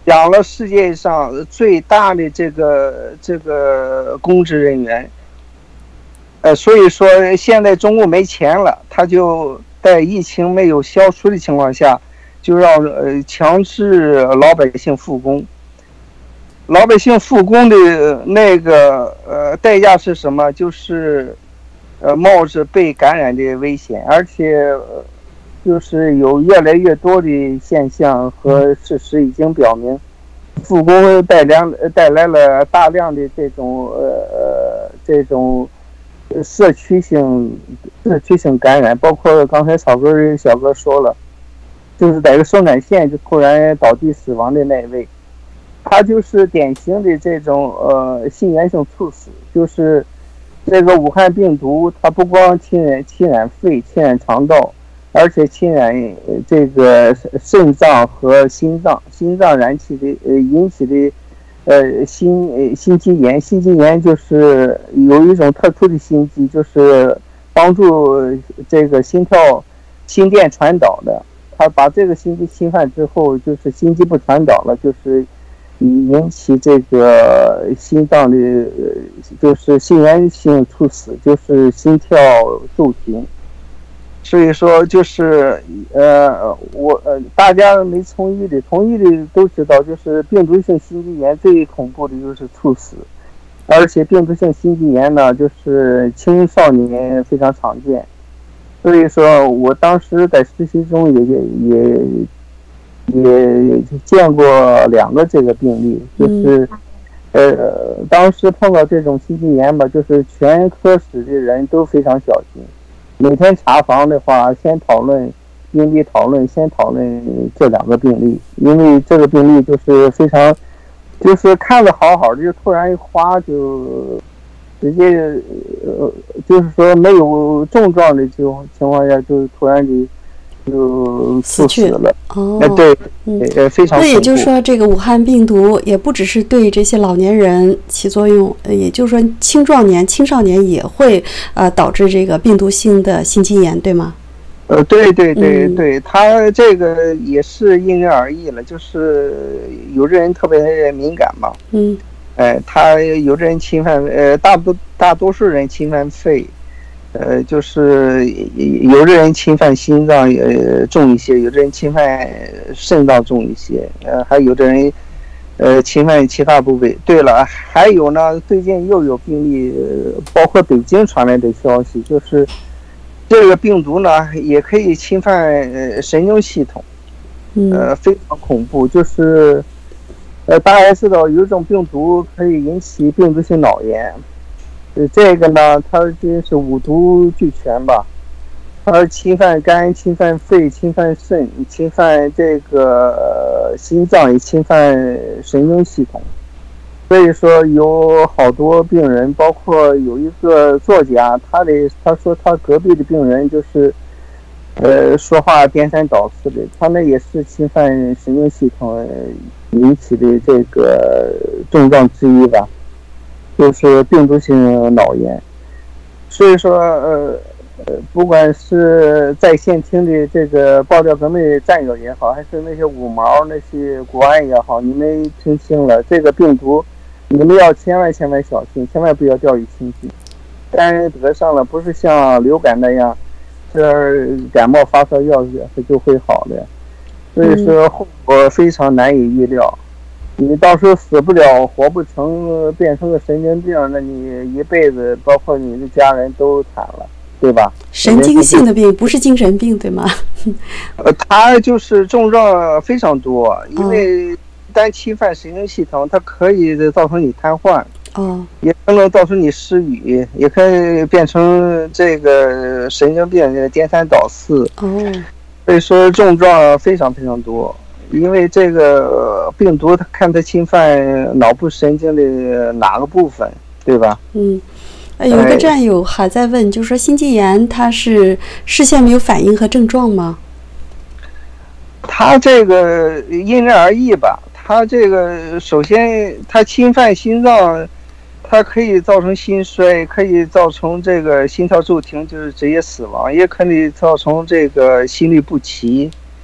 养了世界上最大的这个这个公职人员。呃，所以说现在中国没钱了，他就在疫情没有消除的情况下，就让呃强制老百姓复工。老百姓复工的那个呃代价是什么？就是呃冒着被感染的危险，而且、呃、就是有越来越多的现象和事实已经表明，复工带来带来了大量的这种呃这种社区性社区性感染，包括刚才草根小哥说了，就是在一个生产线就突然倒地死亡的那一位。他就是典型的这种呃心源性猝死，就是这个武汉病毒，它不光侵染侵染肺、侵染肠道，而且侵染这个肾脏和心脏，心脏燃起的呃引起的呃心呃心肌炎，心肌炎就是有一种特殊的心肌，就是帮助这个心跳心电传导的，他把这个心肌侵犯之后，就是心肌不传导了，就是引起这个心脏的，就是心源性猝死，就是心跳骤停。所以说，就是呃，我呃，大家没从医的，从医的都知道，就是病毒性心肌炎最恐怖的就是猝死，而且病毒性心肌炎呢，就是青少年非常常见。所以说我当时在实习中也也也。也见过两个这个病例，就是，呃，当时碰到这种心肌炎吧，就是全科室的人都非常小心。每天查房的话，先讨论病例，讨论先讨论这两个病例，因为这个病例就是非常，就是看着好好的，就突然一哗就直接，呃，就是说没有症状的这种情况下，就突然就。就死去了哦， 对， 嗯， 非常。 那也就是说，这个武汉病毒也不只是对这些老年人起作用，也就是说，青壮年、青少年也会呃导致这个病毒性的心肌炎，对吗？ 呃，对对对对，嗯、他这个也是因人而异了，就是有的人特别敏感嘛， 嗯， 哎、呃，他有的人侵犯，呃，大多大多数人侵犯肺。呃，就是有的人侵犯心脏也重一些，有的人侵犯肾脏重一些，呃，还有的人呃侵犯其他部位。对了，还有呢，最近又有病例，呃、包括北京传来的消息，就是这个病毒呢也可以侵犯呃神经系统，呃，非常恐怖。就是呃，大家知道有一种病毒可以引起病毒性脑炎。这个呢，它这是五毒俱全吧，它侵犯肝、侵犯肺、侵犯肾、侵犯这个心脏，也侵犯神经系统。所以说有好多病人，包括有一个作家，他的他说他隔壁的病人就是，呃，说话颠三倒四的，他那也是侵犯神经系统引起的这个症状之一吧。就是病毒性脑炎，所以说，呃，呃，不管是在线听的这个爆料革命的战友也好，还是那些五毛那些国安也好，你们听清了，这个病毒，你们要千万千万小心，千万不要掉以轻心。但是得上了，不是像流感那样，这感冒发烧药它就会好的，所以说后果非常难以预料。你到时候死不了，活不成，变成个神经病，那你一辈子，包括你的家人都惨了，对吧？ 神经性的病不是精神病，对吗？ 呃，它就是症状非常多，因为单侵犯神经系统，它可以造成你瘫痪， 哦， 也可能造成你失语，也可以变成这个神经病，颠三倒四。 哦， 所以说症状非常非常多。因为这个病毒，它看它侵犯脑部神经的哪个部分，对吧？ 嗯，呃，有个战友还在问，就是说心肌炎它是事先没有反应和症状吗？ 它这个因人而异吧。它这个首先它侵犯心脏，它可以造成心衰，可以造成这个心跳骤停，就是直接死亡，也可以造成这个心律不齐。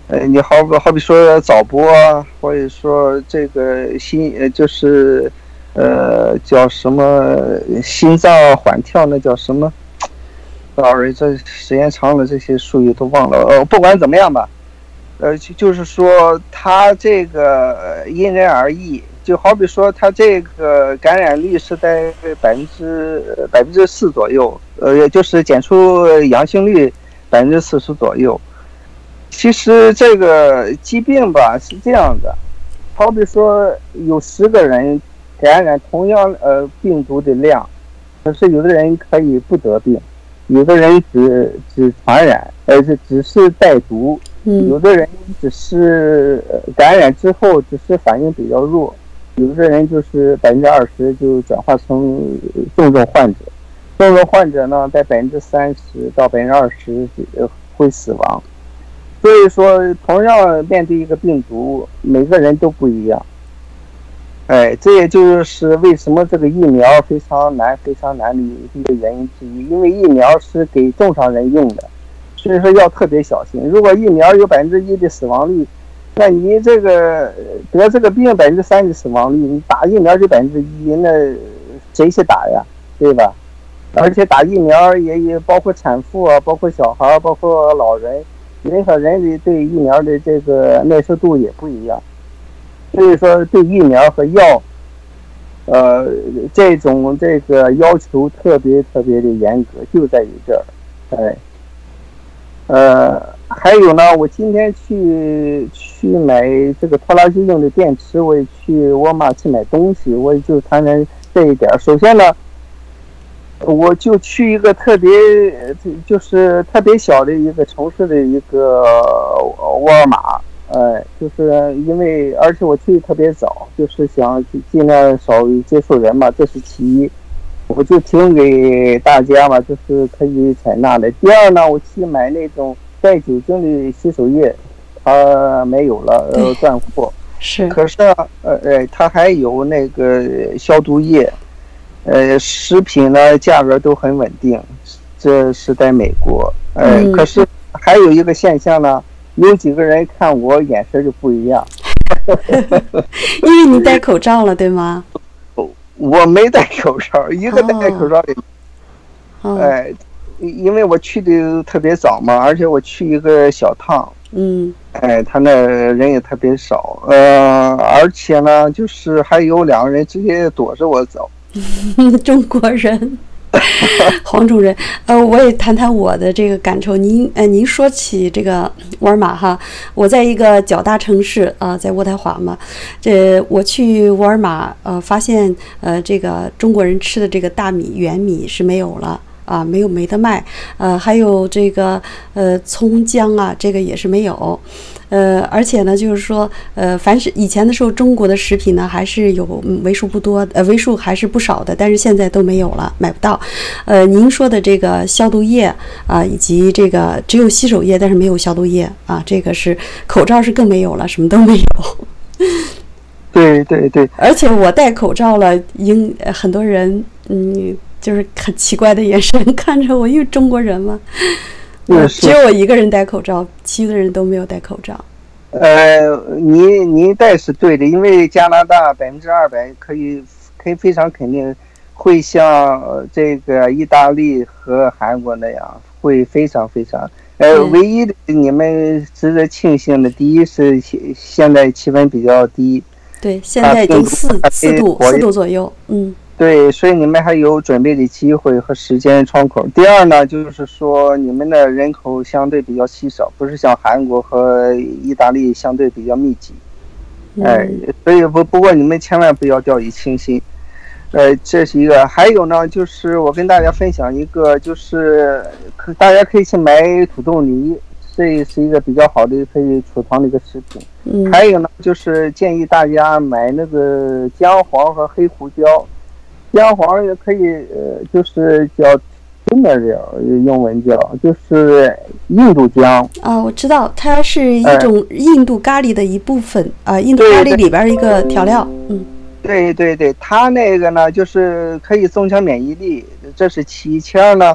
呃，你好好比说早搏啊，或者说这个心呃就是呃叫什么心脏缓跳，那叫什么？老人这时间长了，这些术语都忘了。呃，不管怎么样吧，呃，就就是说它这个因人而异。就好比说，它这个感染率是在百分之百分之四左右，呃，也就是检出阳性率百分之四十左右。其实这个疾病吧是这样的，好比说有十个人感染同样呃病毒的量，可是有的人可以不得病，有的人只只传染，而且只是带毒，有的人只是感染之后只是反应比较弱。有的人就是百分之二十就转化成重症患者，重症患者呢，在百分之三十到百分之二十会死亡。所以说，同样面对一个病毒，每个人都不一样。哎，这也就是为什么这个疫苗非常难、非常难的一个原因之一，因为疫苗是给重伤人用的，所以说要特别小心。如果疫苗有百分之一的死亡率，那你这个得这个病百分之三的死亡率，你打疫苗就百分之一，那谁去打呀？对吧？而且打疫苗也也包括产妇啊，包括小孩，包括老人，人和人的对疫苗的这个耐受度也不一样。所以说，对疫苗和药，呃，这种这个要求特别特别的严格，就在于这儿，哎，呃。还有呢，我今天去去买这个拖拉机用的电池，我也去沃尔玛去买东西，我也就谈谈这一点。首先呢，我就去一个特别就是特别小的一个城市的一个沃尔玛，呃，就是因为而且我去特别早，就是想尽量少接触人嘛，这是其一。我就提供给大家嘛，就是可以采纳的。第二呢，我去买那种带酒精的洗手液，它没有了，呃，断货。 是。可是，呃，呃，它还有那个消毒液，呃，食品呢价格都很稳定，这是在美国。呃，嗯、可是还有一个现象呢，有几个人看我眼神就不一样。 因为你戴口罩了，对吗？ 我没戴口罩，一个戴口罩的。哦。哎。因为我去的特别早嘛，而且我去一个小趟， 嗯， 哎，他那人也特别少，呃，而且呢，就是还有两个人直接躲着我走， 中国人，黄种人，呃，我也谈谈我的这个感受。您，呃，您说起这个沃尔玛哈，我在一个较大城市啊、呃，在渥太华嘛，这我去沃尔玛，呃，发现呃，这个中国人吃的这个大米圆米是没有了。啊，没有没得卖，呃，还有这个呃葱姜啊，这个也是没有，呃，而且呢，就是说，呃，凡是以前的时候，中国的食品呢还是有为数不多，呃，为数还是不少的，但是现在都没有了，买不到。呃，您说的这个消毒液啊，以及这个只有洗手液，但是没有消毒液啊，这个是口罩是更没有了，什么都没有。 对对对， 而且我戴口罩了，应很多人嗯。就是很奇怪的眼神看着我，因为中国人嘛，嗯、只有我一个人戴口罩，其余的人都没有戴口罩。 呃，你你戴是对的，因为加拿大百分之二百可以可以非常肯定会像这个意大利和韩国那样，会非常非常呃，唯一的你们值得庆幸的，第一是现在气温比较低， 对，现在已经四四度四度左右，嗯。 对，所以你们还有准备的机会和时间窗口。第二呢，就是说你们的人口相对比较稀少，不是像韩国和意大利相对比较密集。哎，所以不不过你们千万不要掉以轻心。呃，这是一个。还有呢，就是我跟大家分享一个，就是可大家可以去买土豆泥，这是一个比较好的可以储藏的一个食品。 嗯。 还有呢，就是建议大家买那个姜黄和黑胡椒。姜黄也可以，呃，就是叫 turmeric， 英文叫就是印度姜啊，我知道它是一种印度咖喱的一部分啊、呃，印度咖喱里边一个调料，嗯， 对对对，它那个呢就是可以增强免疫力，这是其一。其二呢，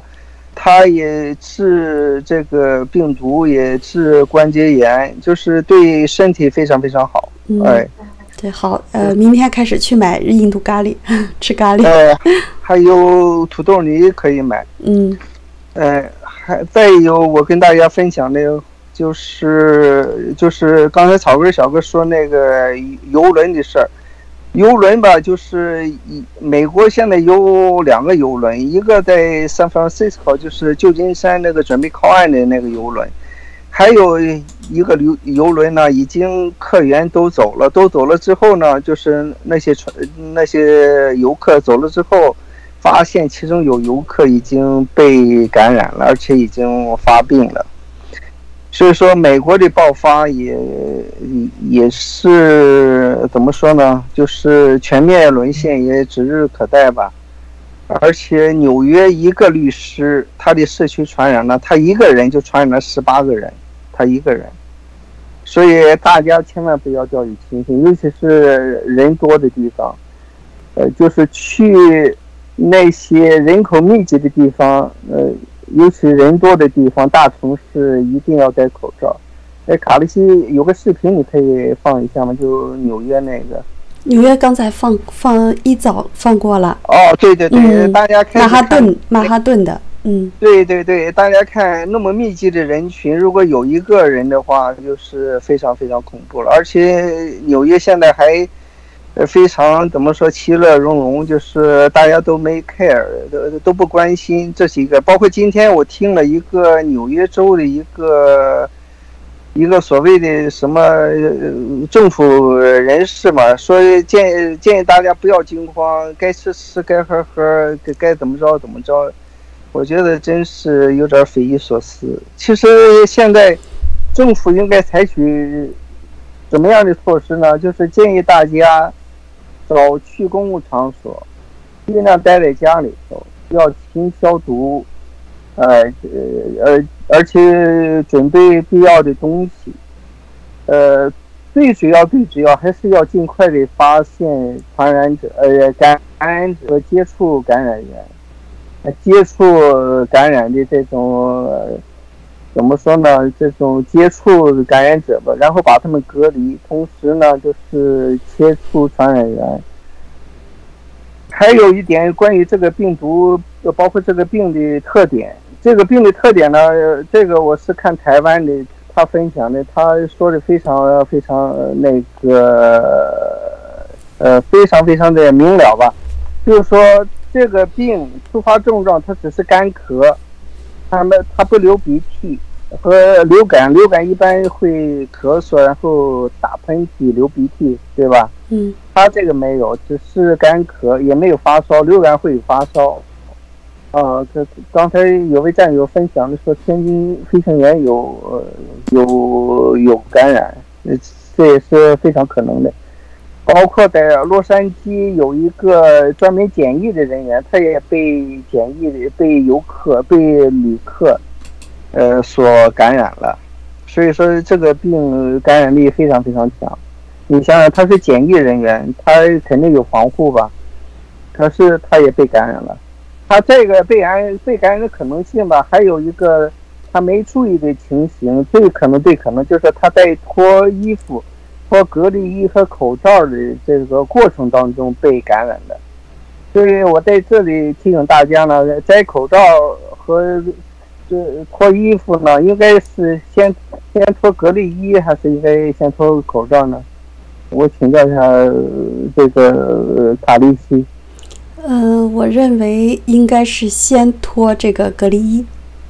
它也治这个病毒，也治关节炎，就是对身体非常非常好。 嗯、 哎， 对，好，呃，明天开始去买印度咖喱，吃咖喱。 呃，还有土豆泥可以买。 嗯， 呃，还再有我跟大家分享的，就是就是刚才草根小哥说那个游轮的事儿。游轮吧，就是美国现在有两个游轮，一个在 San Francisco， 就是旧金山那个准备靠岸的那个游轮，还有一个游游轮呢，已经客源都走了，都走了之后呢，就是那些船那些游客走了之后，发现其中有游客已经被感染了，而且已经发病了。所以说，美国的爆发也也是怎么说呢？就是全面沦陷也指日可待吧。而且纽约一个律师，他的社区传染了，他一个人就传染了十八个人，他一个人。所以大家千万不要掉以轻心，尤其是人多的地方，呃，就是去那些人口密集的地方，呃。尤其人多的地方，大城市一定要戴口罩。哎，卡利西有个视频，你可以放一下吗？就纽约那个。 纽约刚才放放一早放过了。 哦，对对对， 嗯、 大家看。 曼哈顿，曼哈顿的，嗯。对对对，大家看那么密集的人群，如果有一个人的话，就是非常非常恐怖了。而且纽约现在还。呃，非常怎么说，其乐融融，就是大家都没 care， 都都不关心这几个。包括今天我听了一个纽约州的一个一个所谓的什么政府人士嘛，说建建议大家不要惊慌，该吃吃，该喝喝，该该怎么着怎么着。我觉得真是有点匪夷所思。其实现在政府应该采取怎么样的措施呢？就是建议大家。少去公共场所，尽量待在家里头，要勤消毒，呃呃，而且准备必要的东西。呃，最主要最主要还是要尽快的发现传染者，呃，感染者和接触感染源，接触感染的这种。呃怎么说呢？这种接触感染者吧，然后把他们隔离，同时呢，就是切除传染源。还有一点关于这个病毒，包括这个病的特点。这个病的特点呢，这个我是看台湾的，他分享的，他说的非常非常那个呃，非常非常的明了吧。就是说，这个病突发症状，它只是干咳。他们他不流鼻涕和流感，流感一般会咳嗽，然后打喷嚏、流鼻涕，对吧？ 嗯， 他这个没有，只是干咳，也没有发烧。流感会有发烧。啊，这刚才有位战友分享的说，天津飞行员有呃有有感染，这也是非常可能的。包括在洛杉矶有一个专门检疫的人员，他也被检疫的被游客被旅客呃所感染了，所以说这个病感染力非常非常强。你想想，他是检疫人员，他肯定有防护吧，可是他也被感染了。他这个被感被感染的可能性吧，还有一个他没注意的情形，最可能最可能就是他在脱衣服脱隔离衣和口罩的这个过程当中被感染的。所以我在这里提醒大家呢，摘口罩和这脱衣服呢，应该是先先脱隔离衣，还是应该先脱口罩呢？我请教一下这个卡利西。 嗯、呃，我认为应该是先脱这个隔离衣。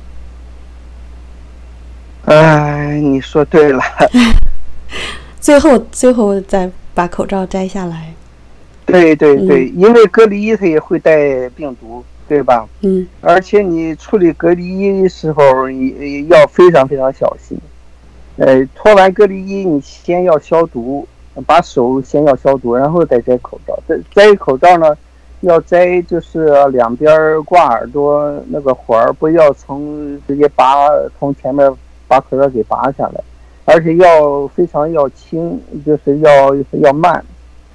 哎，你说对了。 最后，最后再把口罩摘下来。 对对对，嗯、因为隔离衣它也会带病毒，对吧？ 嗯。 而且你处理隔离衣的时候，你要非常非常小心。呃，脱完隔离衣，你先要消毒，把手先要消毒，然后再摘口罩。摘摘口罩呢，要摘就是两边挂耳朵那个环儿，不要从直接拔从前面把口罩给拔下来。而且要非常要轻，就是要要慢，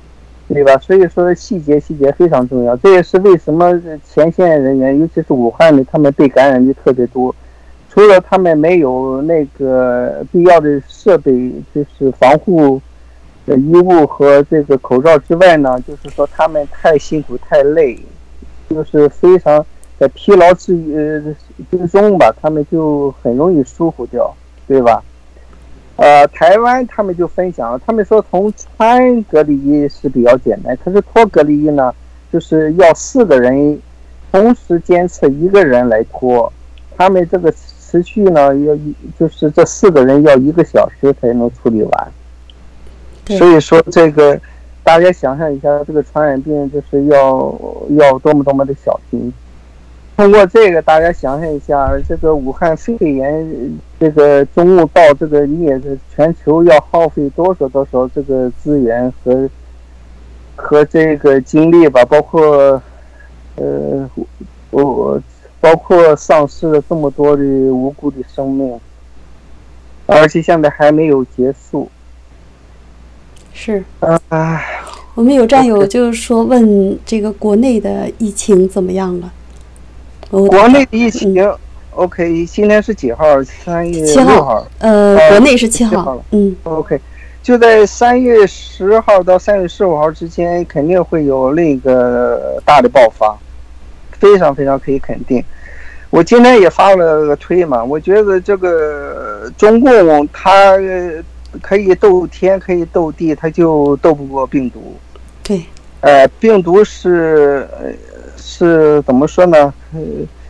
对吧？所以说细节细节非常重要，这也是为什么前线人员，尤其是武汉的，他们被感染的特别多。除了他们没有那个必要的设备，就是防护的衣物和这个口罩之外呢，就是说他们太辛苦太累，就是非常在疲劳之呃之中吧，他们就很容易疏忽掉，对吧？呃，台湾他们就分享，他们说从穿隔离衣是比较简单，可是脱隔离衣呢，就是要四个人同时监测一个人来脱，他们这个持续呢要就是这四个人要一个小时才能处理完，所以说这个大家想象一下，这个传染病就是要要多么多么的小心。通过这个，大家想象一下，这个武汉肺炎这个中午到这个灭，全球要耗费多少多少这个资源和和这个精力吧，包括呃我包括丧失了这么多的无辜的生命，而且现在还没有结束。 是啊， 我们有战友就是说问这个国内的疫情怎么样了？ 国内的疫情、嗯、，OK， 今天是几号？三月七号。呃， 呃国内是七号。 号嗯 ，OK， 就在三月十号到三月十五号之间，肯定会有另一个大的爆发，非常非常可以肯定。我今天也发了个推嘛，我觉得这个中共它可以斗天，可以斗地，它就斗不过病毒。 对。 呃，病毒是。是怎么说呢？呃，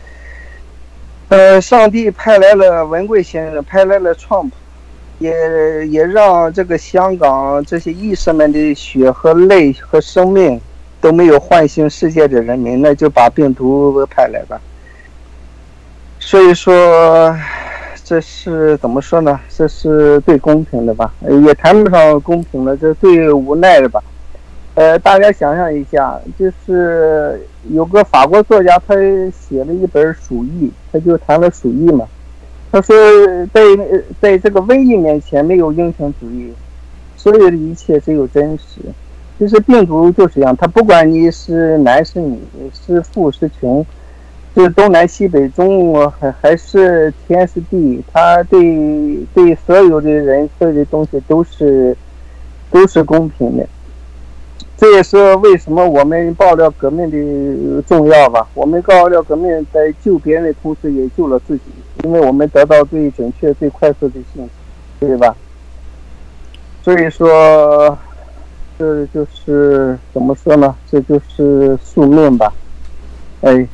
呃，上帝派来了文贵先生，派来了 Trump， 也也让这个香港这些义士们的血和泪和生命都没有唤醒世界的人民，那就把病毒派来吧。所以说，这是怎么说呢？这是最公平的吧？也谈不上公平了，这最无奈的吧。呃，大家想象一下，就是有个法国作家，他写了一本《鼠疫》，他就谈了鼠疫嘛。他说在，在在这个瘟疫面前没有英雄主义，所有的一切只有真实。其实病毒就是这样，他不管你是男是女，是富是穷，是东南西北中还还是天是地，他对对所有的人所有的东西都是都是公平的。这也是为什么我们爆料革命的重要吧。我们爆料革命在救别人的同时也救了自己，因为我们得到最准确最快速的信息，对吧？所以说这就是怎么说呢，这就是宿命吧。哎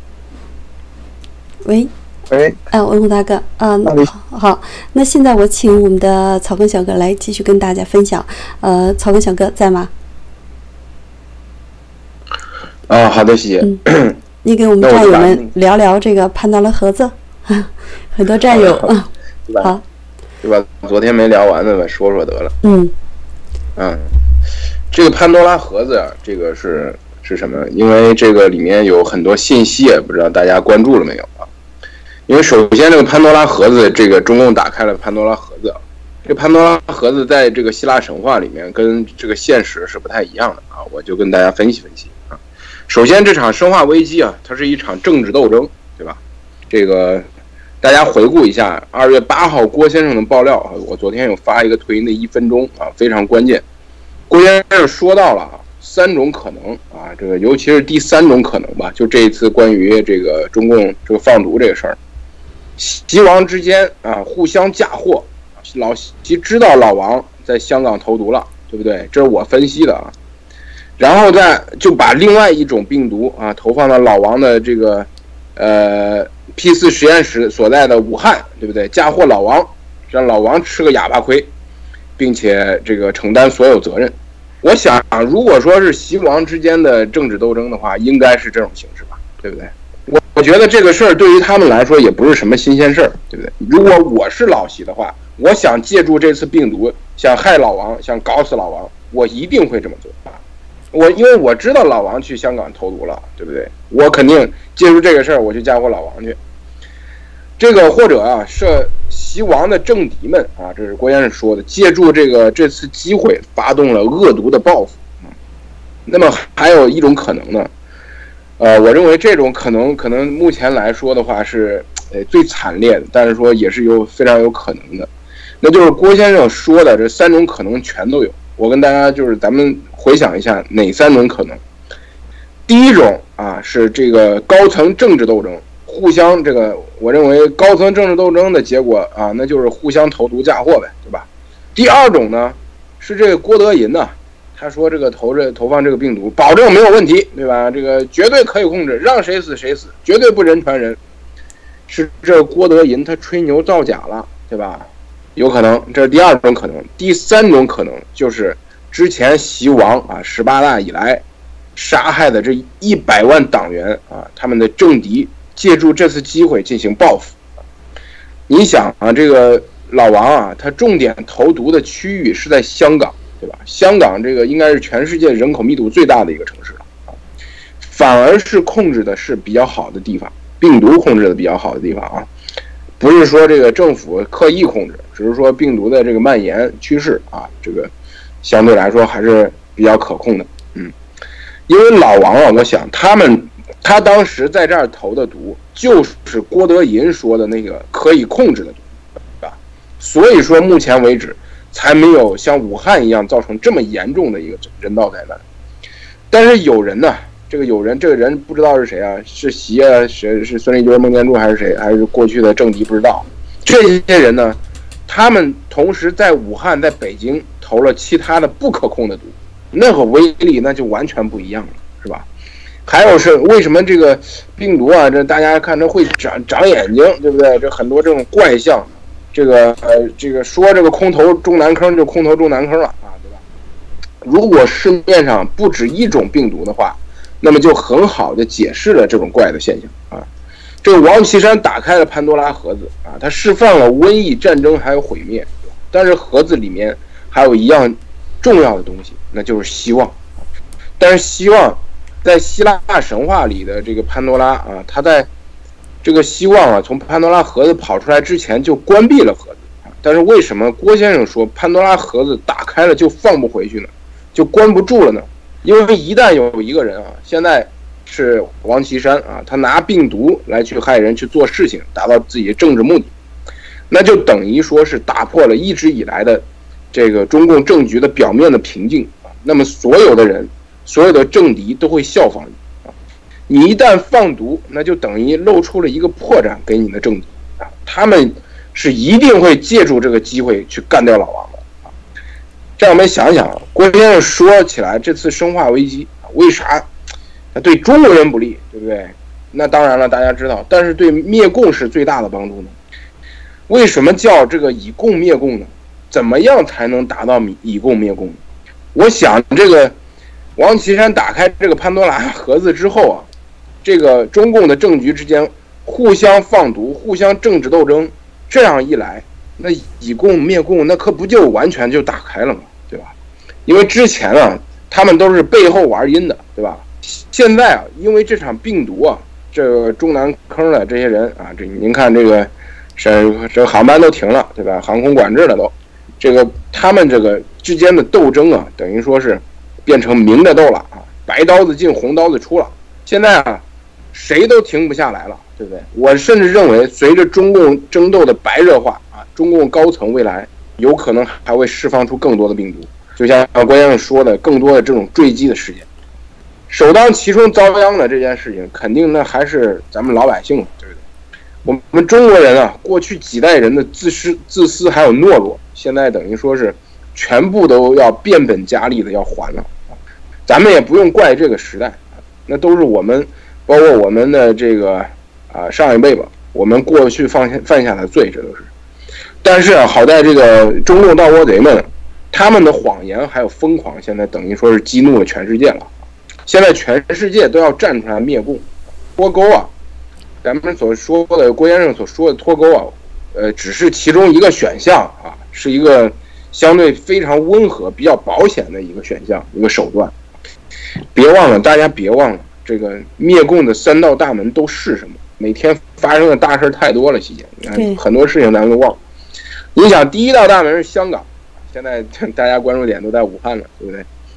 喂喂， 哎，文宏大哥啊，那好，好，那现在我请我们的草根小哥来继续跟大家分享。呃，草根小哥在吗？ 啊，好的，谢谢。 嗯，你给我们战友们聊聊这个潘多拉盒子，很多战友啊， 对吧？ 好， 对吧？昨天没聊完的吧，说说得了。 嗯嗯，这个潘多拉盒子啊，这个是是什么？因为这个里面有很多信息，不知道大家关注了没有啊？因为首先这个潘多拉盒子，这个中共打开了潘多拉盒子。这潘多拉盒子在这个希腊神话里面跟这个现实是不太一样的啊，我就跟大家分析分析啊。首先，这场生化危机啊，它是一场政治斗争，对吧？这个大家回顾一下，二月八号郭先生的爆料啊，我昨天有发一个推的一分钟啊，非常关键。郭先生说到了啊，三种可能啊，这个尤其是第三种可能吧，就这一次关于这个中共这个放毒这个事儿，习王之间啊互相嫁祸，老习知道老王在香港投毒了，对不对？这是我分析的啊。然后再就把另外一种病毒啊投放到老王的这个呃 P 四 实验室所在的武汉，对不对？嫁祸老王，让老王吃个哑巴亏，并且这个承担所有责任。我想，如果说是习王之间的政治斗争的话，应该是这种形式吧，对不对？我我觉得这个事儿对于他们来说也不是什么新鲜事儿，对不对？如果我是老习的话，我想借助这次病毒想害老王，想搞死老王，我一定会这么做。我因为我知道老王去香港投毒了，对不对？我肯定借助这个事儿，我去嫁祸老王去。这个或者啊，是习王的政敌们啊，这是郭先生说的，借助这个这次机会发动了恶毒的报复。 那么还有一种可能呢，呃，我认为这种可能可能目前来说的话是呃最惨烈的，但是说也是有非常有可能的，那就是郭先生说的这三种可能全都有。我跟大家就是咱们回想一下哪三种可能。第一种啊是这个高层政治斗争，互相这个我认为高层政治斗争的结果啊，那就是互相投毒嫁祸呗，对吧？第二种呢是这个郭德银呢。他说：“这个投这投放这个病毒，保证没有问题，对吧？这个绝对可以控制，让谁死谁死，绝对不人传人。”是这郭德银他吹牛造假了，对吧？有可能，这是第二种可能。第三种可能就是之前习王啊十八大以来杀害的这一百万党员啊，他们的政敌借助这次机会进行报复。你想啊，这个老王啊，他重点投毒的区域是在香港。对吧？香港这个应该是全世界人口密度最大的一个城市了啊，反而是控制的是比较好的地方，病毒控制的比较好的地方啊，不是说这个政府刻意控制，只是说病毒的这个蔓延趋势啊，这个相对来说还是比较可控的。嗯，因为老王啊，我想他们他当时在这儿投的毒，就是郭德银说的那个可以控制的毒，对吧？所以说目前为止。才没有像武汉一样造成这么严重的一个人道灾难。但是有人呢，这个有人，这个人不知道是谁啊？是习啊？谁是孙立军、孟建柱还是谁？还是过去的政敌？不知道。这些人呢，他们同时在武汉、在北京投了其他的不可控的毒，那个威力那就完全不一样了，是吧？还有是为什么这个病毒啊？这大家看着会长长眼睛，对不对？这很多这种怪象。这个呃，这个说这个空投中南坑就空投中南坑了啊，对吧？如果市面上不止一种病毒的话，那么就很好的解释了这种怪的现象啊。这个王岐山打开了潘多拉盒子啊，他释放了瘟疫、战争还有毁灭，但是盒子里面还有一样重要的东西，那就是希望。但是希望在希腊神话里的这个潘多拉啊，他在这个希望啊，从潘多拉盒子跑出来之前就关闭了盒子啊，但是为什么郭先生说潘多拉盒子打开了就放不回去呢？就关不住了呢？因为一旦有一个人啊，现在是王岐山啊，他拿病毒来去害人去做事情，达到自己的政治目的，那就等于说是打破了一直以来的这个中共政局的表面的平静啊。那么所有的人，所有的政敌都会效仿你。你一旦放毒，那就等于露出了一个破绽给你的政敌啊，他们是一定会借助这个机会去干掉老王的啊。这样我们想想，郭先生说起来，这次生化危机啊，为啥它对中国人不利，对不对？那当然了，大家知道，但是对灭共是最大的帮助呢。为什么叫这个以共灭共呢？怎么样才能达到以共灭共呢？我想这个王岐山打开这个潘多拉盒子之后啊。这个中共的政局之间互相放毒、互相政治斗争，这样一来，那以共灭共，那可不就完全就打开了吗？对吧？因为之前啊，他们都是背后玩阴的，对吧？现在啊，因为这场病毒啊，这个中南坑的这些人啊，这您看这个，这这个航班都停了，对吧？航空管制了都，这个他们这个之间的斗争啊，等于说是变成明着斗了啊，白刀子进红刀子出了。现在啊。谁都停不下来了，对不对？我甚至认为，随着中共争斗的白热化啊，中共高层未来有可能还会释放出更多的病毒，就像郭先生说的，更多的这种坠机的事件。首当其冲遭殃的这件事情，肯定那还是咱们老百姓，对不对？我们中国人啊，过去几代人的自私、自私还有懦弱，现在等于说是全部都要变本加厉的要还了。咱们也不用怪这个时代，那都是我们。包括我们的这个啊上一辈吧，我们过去犯下犯下的罪，这都是。但是啊，好在这个中共盗国贼们，他们的谎言还有疯狂，现在等于说是激怒了全世界了。现在全世界都要站出来灭共，脱钩啊！咱们所说的郭先生所说的脱钩啊，呃，只是其中一个选项啊，是一个相对非常温和、比较保险的一个选项，一个手段。别忘了，大家别忘了。这个灭共的三道大门都是什么？每天发生的大事太多了，期间你看很多事情咱们都忘了。你想，第一道大门是香港，现在大家关注点都在武汉了，对不对？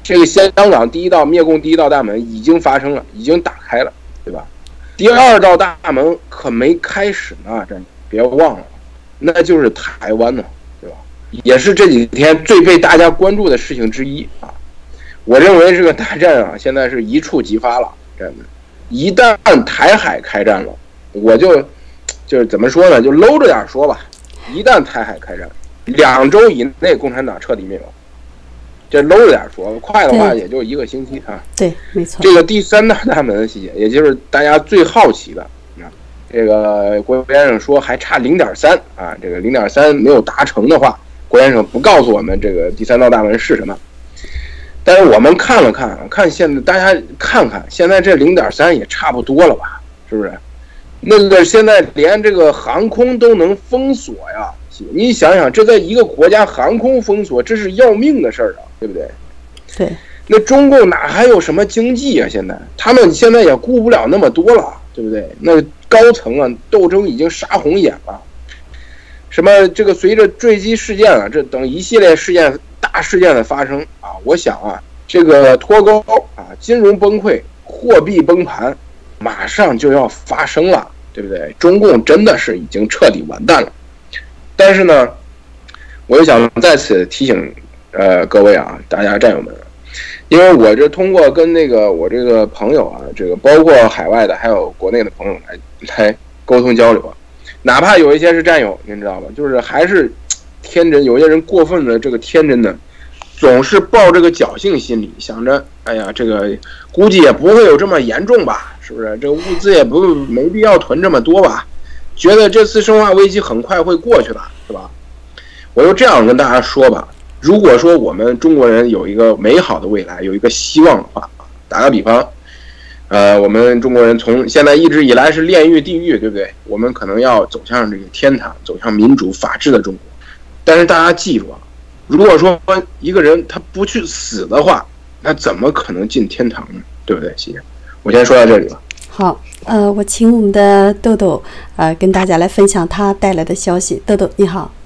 这个香港第一道灭共第一道大门已经发生了，已经打开了，对吧？第二道大门可没开始呢，这别忘了，那就是台湾呢，对吧？也是这几天最被大家关注的事情之一啊。我认为这个大战啊，现在是一触即发了，真的。一旦台海开战了，我就就是怎么说呢，就搂着点说吧。一旦台海开战，两周以内共产党彻底灭亡。这搂着点说，快的话也就一个星期啊。 对，没错。 这个第三道大门的细节，也就是大家最好奇的啊。这个郭先生说还差零点三啊，这个零点三没有达成的话，郭先生不告诉我们这个第三道大门是什么。但是我们看了看，看现在大家看看，现在这零点三也差不多了吧？是不是？那个现在连这个航空都能封锁呀！你想想，这在一个国家航空封锁，这是要命的事儿啊，对不对？ 对。 那中共哪还有什么经济啊？现在他们现在也顾不了那么多了，对不对？那高层啊，斗争已经杀红眼了。什么这个随着坠机事件啊，这等一系列事件大事件的发生啊，我想啊，这个脱钩啊，金融崩溃、货币崩盘，马上就要发生了，对不对？中共真的是已经彻底完蛋了。但是呢，我就想在此提醒呃各位啊，大家战友们，因为我这通过跟那个我这个朋友啊，这个包括海外的还有国内的朋友来来沟通交流啊，哪怕有一些是战友，您知道吧，就是还是天真，有些人过分的这个天真的，总是抱这个侥幸心理，想着哎呀，这个估计也不会有这么严重吧，是不是？这个物资也不没必要囤这么多吧？觉得这次生化危机很快会过去的，是吧？我就这样跟大家说吧，如果说我们中国人有一个美好的未来，有一个希望的话，打个比方，呃，我们中国人从现在一直以来是炼狱地狱，对不对？我们可能要走向这个天堂，走向民主法治的中国。但是大家记住啊，如果说一个人他不去死的话，那怎么可能进天堂呢？对不对？谢谢，我先说到这里吧。 好，呃，我请我们的豆豆，呃，跟大家来分享他带来的消息。豆豆，你好。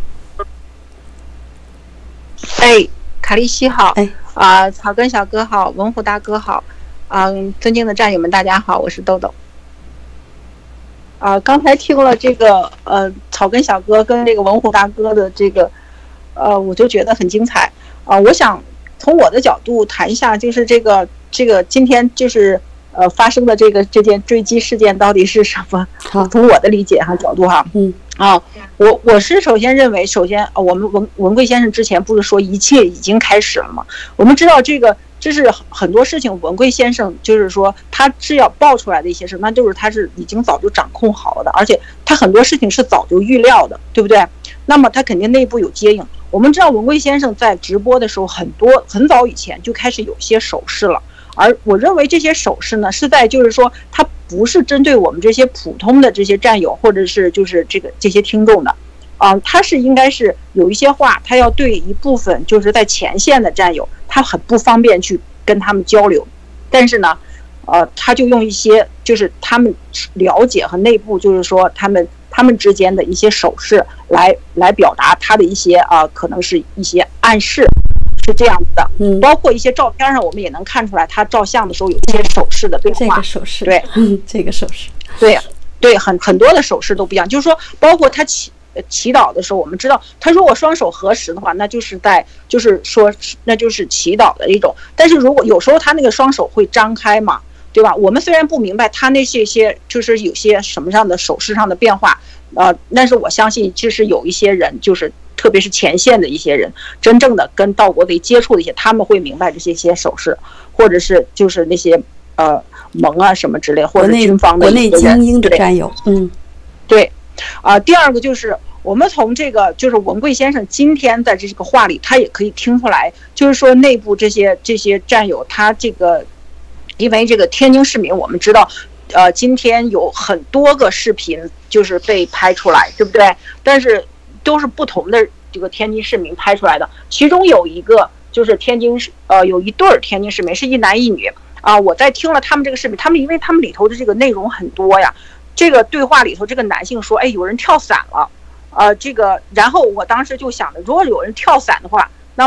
哎，卡利西好。 哎， 啊、呃，草根小哥好，文虎大哥好，嗯、呃，尊敬的战友们，大家好，我是豆豆。啊、呃，刚才听了这个呃草根小哥跟这个文虎大哥的这个，呃，我就觉得很精彩啊、呃。我想从我的角度谈一下，就是这个这个今天就是。呃，发生的这个这件坠机事件到底是什么？ 好， 从我的理解哈角度哈， 嗯啊，我我是首先认为，首先我们文文贵先生之前不是说一切已经开始了吗？我们知道这个这是很多事情，文贵先生就是说他是要爆出来的一些事，那就是他是已经早就掌控好了的，而且他很多事情是早就预料的，对不对？那么他肯定内部有接应。我们知道文贵先生在直播的时候，很多很早以前就开始有些手势了。而我认为这些手势呢，是在就是说，它不是针对我们这些普通的这些战友，或者是就是这个这些听众的，啊、呃，他是应该是有一些话，他要对一部分就是在前线的战友，他很不方便去跟他们交流，但是呢，呃，他就用一些就是他们了解和内部就是说他们他们之间的一些手势来来表达他的一些啊、呃，可能是一些暗示。是这样子的， 嗯， 包括一些照片上，我们也能看出来，他照相的时候有一些手势的变化。 这个手势， 对， 嗯，这个手势， 对，对，很很多的手势都不一样。就是说，包括他祈祈祷的时候，我们知道，他如果双手合十的话，那就是在，就是说，那就是祈祷的一种。但是如果有时候他那个双手会张开嘛，对吧？我们虽然不明白他那些些，就是有些什么样的手势上的变化，呃，但是我相信，其实有一些人就是。特别是前线的一些人，真正的跟盗国贼接触的一些，他们会明白这些些手势，或者是就是那些呃盟啊什么之类，或者军方的国内精英的战友，嗯， 对，啊、呃，第二个就是我们从这个就是文贵先生今天在这个话里，他也可以听出来，就是说内部这些这些战友，他这个因为这个天津市民，我们知道。呃，今天有很多个视频就是被拍出来，对不对？但是都是不同的这个天津市民拍出来的，其中有一个就是天津市呃有一对儿天津市民是一男一女啊、呃。我在听了他们这个视频，他们因为他们里头的这个内容很多呀，这个对话里头这个男性说，哎，有人跳伞了，呃，这个然后我当时就想着，如果有人跳伞的话，那么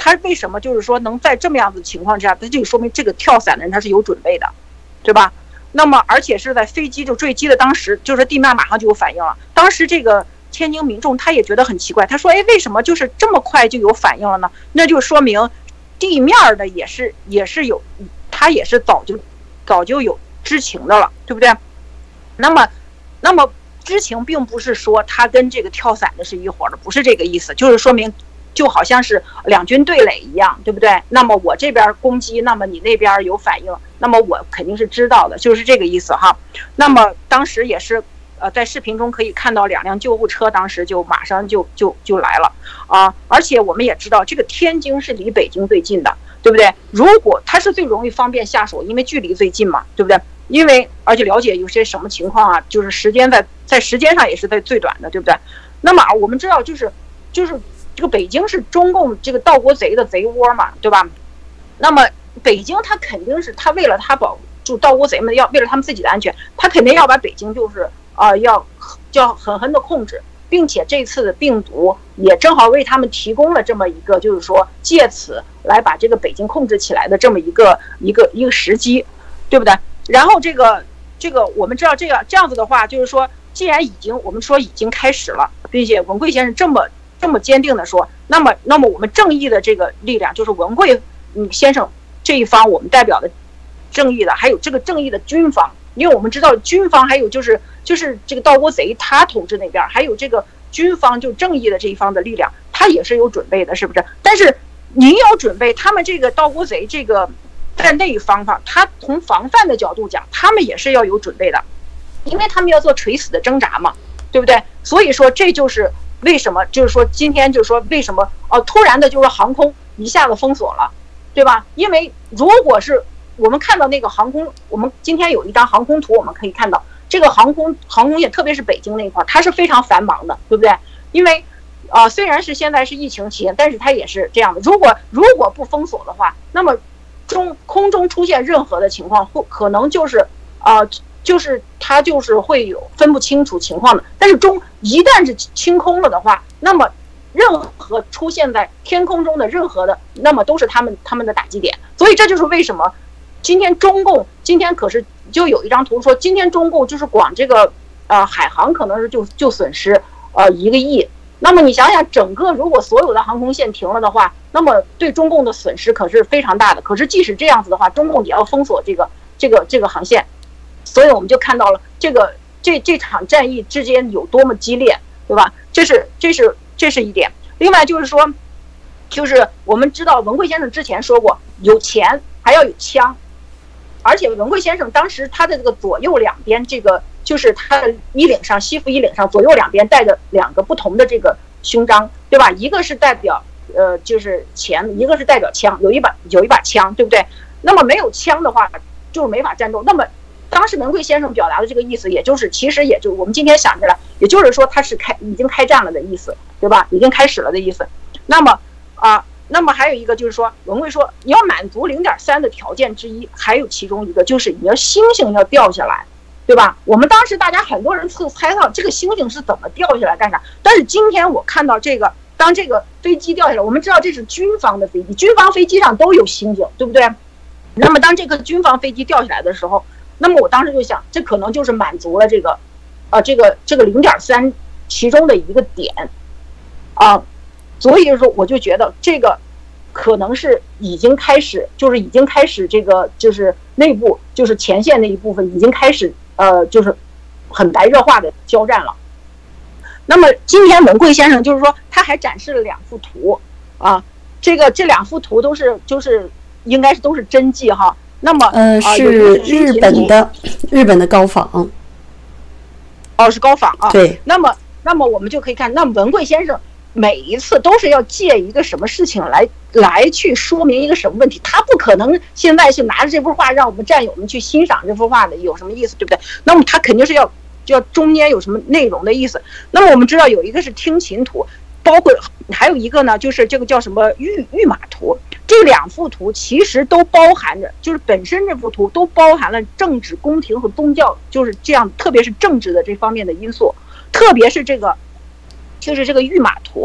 他为什么就是说能在这么样子的情况之下，他就说明这个跳伞的人他是有准备的，对吧？那么而且是在飞机就坠机的当时，就是地面马上就有反应了。当时这个天津民众他也觉得很奇怪，他说：“哎，为什么就是这么快就有反应了呢？”那就说明地面的也是也是有，他也是早就早就有知情的了，对不对？那么，那么知情并不是说他跟这个跳伞的是一伙的，不是这个意思，就是说明。就好像是两军对垒一样，对不对？那么我这边攻击，那么你那边有反应，那么我肯定是知道的，就是这个意思哈。那么当时也是，呃，在视频中可以看到两辆救护车，当时就马上就就就来了啊！而且我们也知道，这个天津是离北京最近的，对不对？如果它是最容易方便下手，因为距离最近嘛，对不对？因为而且了解有些什么情况啊，就是时间在在时间上也是在最短的，对不对？那么我们知道，就是就是。这个北京是中共这个盗国贼的贼窝嘛，对吧？那么北京他肯定是他为了他保住盗国贼们，要为了他们自己的安全，他肯定要把北京就是啊、呃、要要狠狠的控制，并且这次的病毒也正好为他们提供了这么一个，就是说借此来把这个北京控制起来的这么一个一个一个时机，对不对？然后这个这个我们知道这个这样子的话，就是说既然已经我们说已经开始了，并且文贵先生这么。这么坚定的说，那么，那么我们正义的这个力量，就是文贵嗯先生这一方，我们代表的正义的，还有这个正义的军方，因为我们知道军方还有就是就是这个盗国贼他统治那边，还有这个军方就正义的这一方的力量，他也是有准备的，是不是？但是你有准备，他们这个盗国贼这个在那一方方，他从防范的角度讲，他们也是要有准备的，因为他们要做垂死的挣扎嘛，对不对？所以说这就是。为什么就是说今天就是说为什么哦突然的就是航空一下子封锁了，对吧？因为如果是我们看到那个航空，我们今天有一张航空图，我们可以看到这个航空航空业，特别是北京那一块，它是非常繁忙的，对不对？因为啊、呃、虽然是现在是疫情期间，但是它也是这样的。如果如果不封锁的话，那么中空中出现任何的情况，或可能就是啊。呃就是它就是会有分不清楚情况的，但是中一旦是清空了的话，那么任何出现在天空中的任何的，那么都是他们他们的打击点。所以这就是为什么今天中共今天可是就有一张图说，今天中共就是光这个呃海航可能是就就损失呃一个亿。那么你想想，整个如果所有的航空线停了的话，那么对中共的损失可是非常大的。可是即使这样子的话，中共也要封锁这个这个这个航线。所以我们就看到了这个这这场战役之间有多么激烈，对吧？这是这是这是一点。另外就是说，就是我们知道文贵先生之前说过，有钱还要有枪，而且文贵先生当时他的这个左右两边，这个就是他的衣领上西服衣领上左右两边带着两个不同的这个勋章，对吧？一个是代表呃就是钱，一个是代表枪，有一把有一把枪，对不对？那么没有枪的话，就没法战斗。那么当时文贵先生表达的这个意思，也就是其实也就我们今天想起来，也就是说他是开已经开战了的意思，对吧？已经开始了的意思。那么啊、呃，那么还有一个就是说，文贵说你要满足零点三的条件之一，还有其中一个就是你要星星要掉下来，对吧？我们当时大家很多人猜猜到这个星星是怎么掉下来干啥，但是今天我看到这个，当这个飞机掉下来，我们知道这是军方的飞机，军方飞机上都有星星，对不对？那么当这个军方飞机掉下来的时候，那么我当时就想，这可能就是满足了这个，呃，这个这个零点三其中的一个点，啊，所以说我就觉得这个可能是已经开始，就是已经开始这个就是内部就是前线那一部分已经开始呃就是很白热化的交战了。那么今天文贵先生就是说他还展示了两幅图啊，这个这两幅图都是就是应该是都是真迹哈。那么呃是日本的日本的高仿， 哦是高仿啊。 对。 那么那么我们就可以看，那么文贵先生每一次都是要借一个什么事情来来去说明一个什么问题，他不可能现在是拿着这幅画让我们战友们去欣赏这幅画的有什么意思，对不对？那么他肯定是要就要中间有什么内容的意思。那么我们知道有一个是听琴图，包括还有一个呢，就是这个叫什么御御马图。这两幅图其实都包含着，就是本身这幅图都包含了政治、宫廷和宗教，就是这样，特别是政治的这方面的因素。特别是这个，就是这个御马图，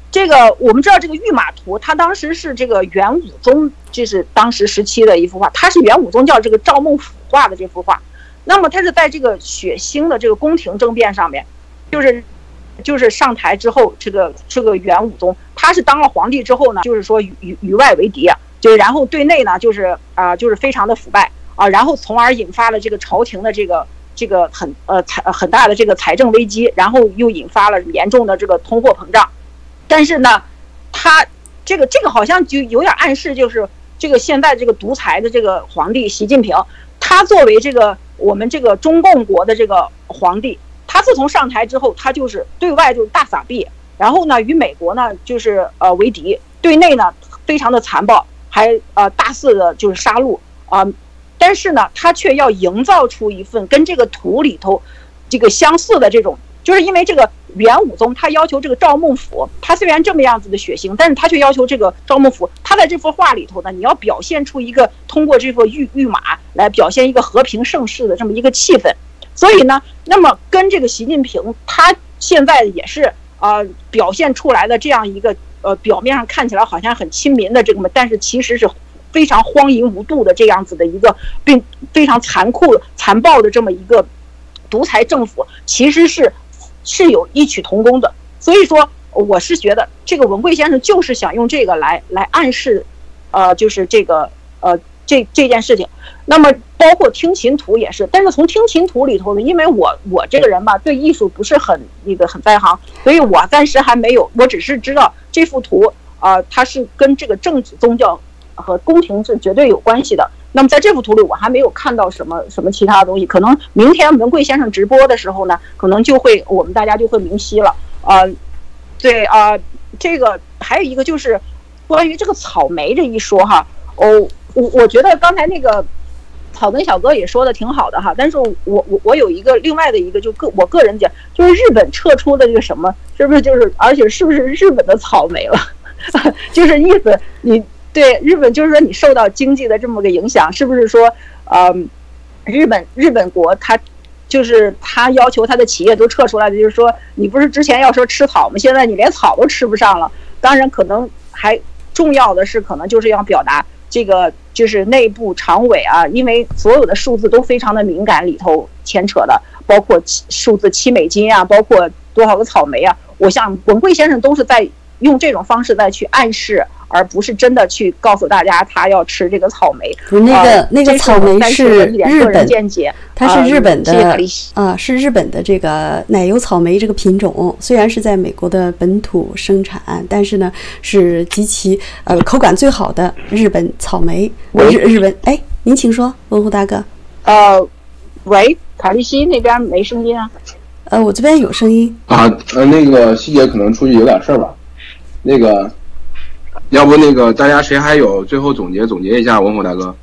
这个我们知道这个御马图，它当时是这个元武宗，就是当时时期的一幅画，它是元武宗叫这个赵孟俯画的这幅画。那么它是在这个血腥的这个宫廷政变上面，就是就是上台之后，这个这个元武宗他是当了皇帝之后呢，就是说与与与外为敌啊，就是然后对内呢就是啊、呃、就是非常的腐败啊，然后从而引发了这个朝廷的这个这个很呃财很大的这个财政危机，然后又引发了严重的这个通货膨胀。但是呢，他这个这个好像就有点暗示，就是这个现在这个独裁的这个皇帝习近平，他作为这个我们这个中共国的这个皇帝，他自从上台之后，他就是对外就是大撒币，然后呢与美国呢就是呃为敌，对内呢非常的残暴，还呃大肆的就是杀戮啊、呃，但是呢他却要营造出一份跟这个图里头这个相似的这种，就是因为这个元武宗他要求这个赵孟俯，他虽然这么样子的血腥，但是他却要求这个赵孟俯，他在这幅画里头呢，你要表现出一个通过这幅御御马来表现一个和平盛世的这么一个气氛。所以呢，那么跟这个习近平他现在也是呃表现出来的这样一个呃表面上看起来好像很亲民的这个，但是其实是非常荒淫无度的这样子的一个，并非常残酷残暴的这么一个独裁政府，其实是是有异曲同工的。所以说我是觉得这个文贵先生就是想用这个来来暗示呃就是这个呃这这件事情。那么包括听琴图也是，但是从听琴图里头呢，因为我我这个人吧对艺术不是很那个很在行，所以我暂时还没有，我只是知道这幅图呃它是跟这个政治宗教和宫廷是绝对有关系的。那么在这幅图里我还没有看到什么什么其他的东西，可能明天文贵先生直播的时候呢，可能就会我们大家就会明晰了。呃对啊、呃，这个还有一个就是关于这个草莓这一说哈，哦我我觉得刚才那个草根小哥也说的挺好的哈，但是我我我有一个另外的一个就个我个人讲，就是日本撤出的这个什么，是不是就是而且是不是日本的草莓了？就是意思你对日本就是说你受到经济的这么个影响，是不是说呃日本日本国它就是他要求他的企业都撤出来的，就是说你不是之前要说吃草吗？现在你连草都吃不上了。当然可能还重要的是可能就是要表达这个就是内部常委啊，因为所有的数字都非常的敏感，里头牵扯的包括数字七美金啊，包括多少个草莓啊，我想文贵先生都是在用这种方式再去暗示，而不是真的去告诉大家他要吃这个草莓。 不是那个、呃、那个草莓是日本见解， 它是日本的啊、 呃，是日本的这个奶油草莓这个品种，虽然是在美国的本土生产，但是呢是极其呃口感最好的日本草莓。日日本哎，您请说，文虎大哥。 呃，喂，卡利西那边没声音啊？ 呃，我这边有声音啊。呃，那个希姐可能出去有点事儿吧。那个，要不那个大家谁还有最后总结总结一下，文虎大哥。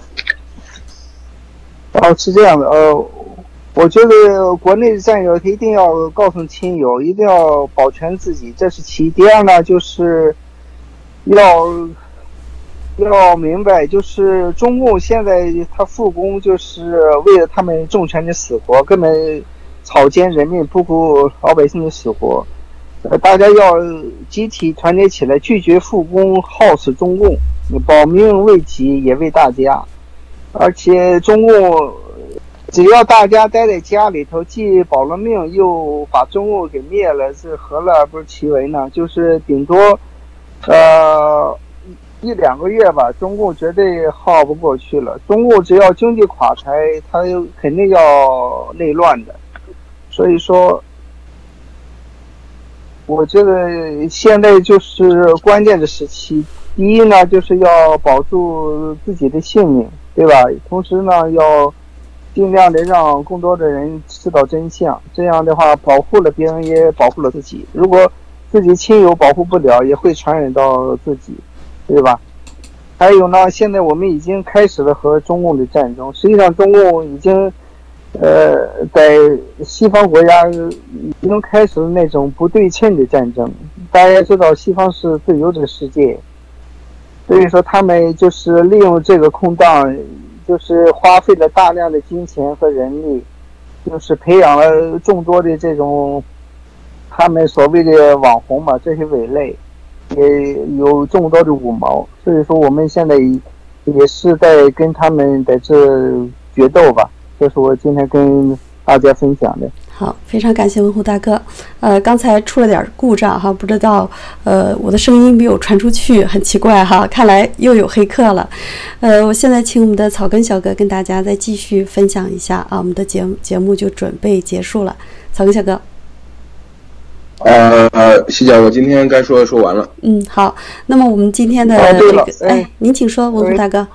哦，是这样的，呃，我觉得国内的战友他一定要告诉亲友，一定要保全自己，这是其一。第二呢，就是要要明白，就是中共现在他复工，就是为了他们政权的死活，根本草菅人命，不顾老百姓的死活。呃，大家要集体团结起来，拒绝复工，耗死中共，保命为己，也为大家。而且中共只要大家待在家里头，既保了命，又把中共给灭了，这何乐而不是其为呢？就是顶多呃一两个月吧，中共绝对耗不过去了。中共只要经济垮台，他肯定要内乱的。所以说我觉得现在就是关键的时期。第一呢，就是要保住自己的性命，对吧？同时呢，要尽量的让更多的人知道真相，这样的话保护了别人，也保护了自己。如果自己亲友保护不了，也会传染到自己，对吧？还有呢，现在我们已经开始了和中共的战争。实际上，中共已经呃在西方国家已经开始了那种不对称的战争。大家知道，西方是自由的世界。所以说他们就是利用这个空档，就是花费了大量的金钱和人力，就是培养了众多的这种他们所谓的网红嘛，这些伪类也有众多的五毛，所以说我们现在也是在跟他们在这决斗吧。这是我今天跟大家分享的。 好，非常感谢文虎大哥。呃，刚才出了点故障哈，不知道呃我的声音没有传出去，很奇怪哈，看来又有黑客了。呃，我现在请我们的草根小哥跟大家再继续分享一下啊，我们的节目节目就准备结束了。草根小哥。 呃呃，西姐，我今天该说的说完了。 嗯，好。那么我们今天的这个， 哦、哎，您请说，文虎大哥。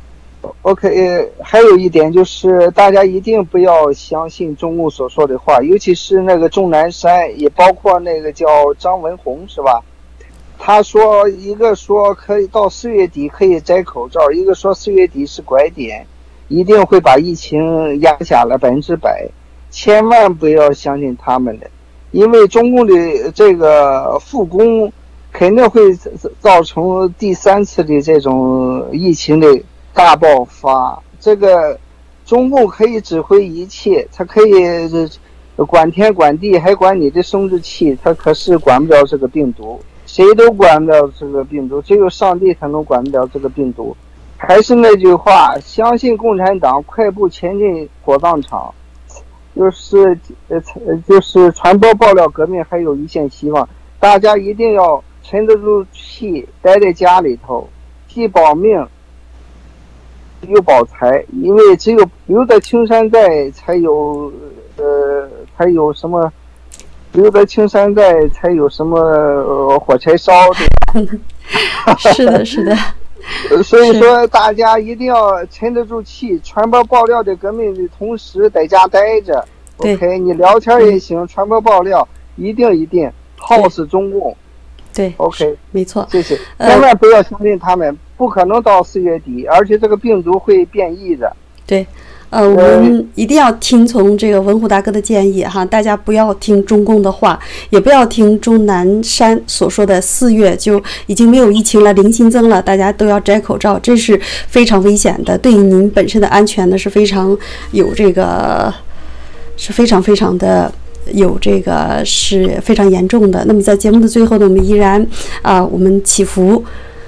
OK， 还有一点就是大家一定不要相信中共所说的话，尤其是那个钟南山，也包括那个叫张文宏，是吧？他说一个说可以到四月底可以摘口罩，一个说四月底是拐点，一定会把疫情压下来百分之百，千万不要相信他们的，因为中共的这个复工肯定会造成第三次的这种疫情的大爆发。这个中共可以指挥一切，它可以管天管地，还管你的生殖器，它可是管不了这个病毒，谁都管不了这个病毒，只有上帝才能管不了这个病毒。还是那句话，相信共产党，快步前进火葬场，就是呃就是传播爆料革命还有一线希望。大家一定要沉得住气，待在家里头，既保命又保财，因为只有留得青山在，才有呃才有什么留得青山在，才有什么、呃、火柴烧的。 是的，是的。 所以说，大家一定要沉得住气，传播爆料的革命的同时，在家待着。OK， 你聊天也行，嗯、传播爆料一定一定耗死中共。 对 ，OK， 没错， 谢谢。千万不要相信他们，不可能到四月底，而且这个病毒会变异的。 对。呃，我们一定要听从这个文虎大哥的建议哈，大家不要听中共的话，也不要听钟南山所说的四月就已经没有疫情了，零新增了，大家都要摘口罩，这是非常危险的，对您本身的安全呢是非常有这个是非常非常的。有这个是非常严重的。那么在节目的最后呢，我们依然啊、呃，我们祈福，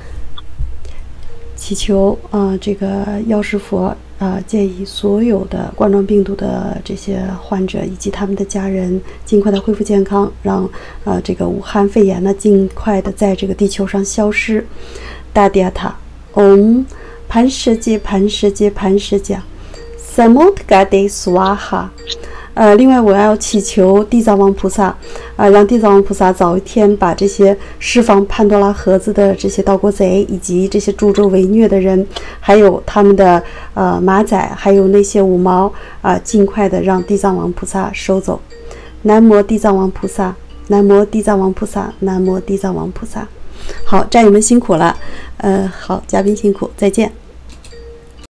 祈求啊、呃，这个药师佛啊、呃，建议所有的冠状病毒的这些患者以及他们的家人尽快的恢复健康，让呃这个武汉肺炎呢尽快的在这个地球上消失。大迪亚塔，嗡，潘世界，潘世界，潘世界，萨摩特嘎德苏瓦哈。呃，另外我要祈求地藏王菩萨，啊、呃，让地藏王菩萨早一天把这些释放潘多拉盒子的这些盗国贼，以及这些助纣为虐的人，还有他们的呃马仔，还有那些五毛啊、呃，尽快的让地藏王菩萨收走。南无地藏王菩萨，南无地藏王菩萨，南无地藏王菩萨。好，战友们辛苦了，呃，好，嘉宾辛苦，再见。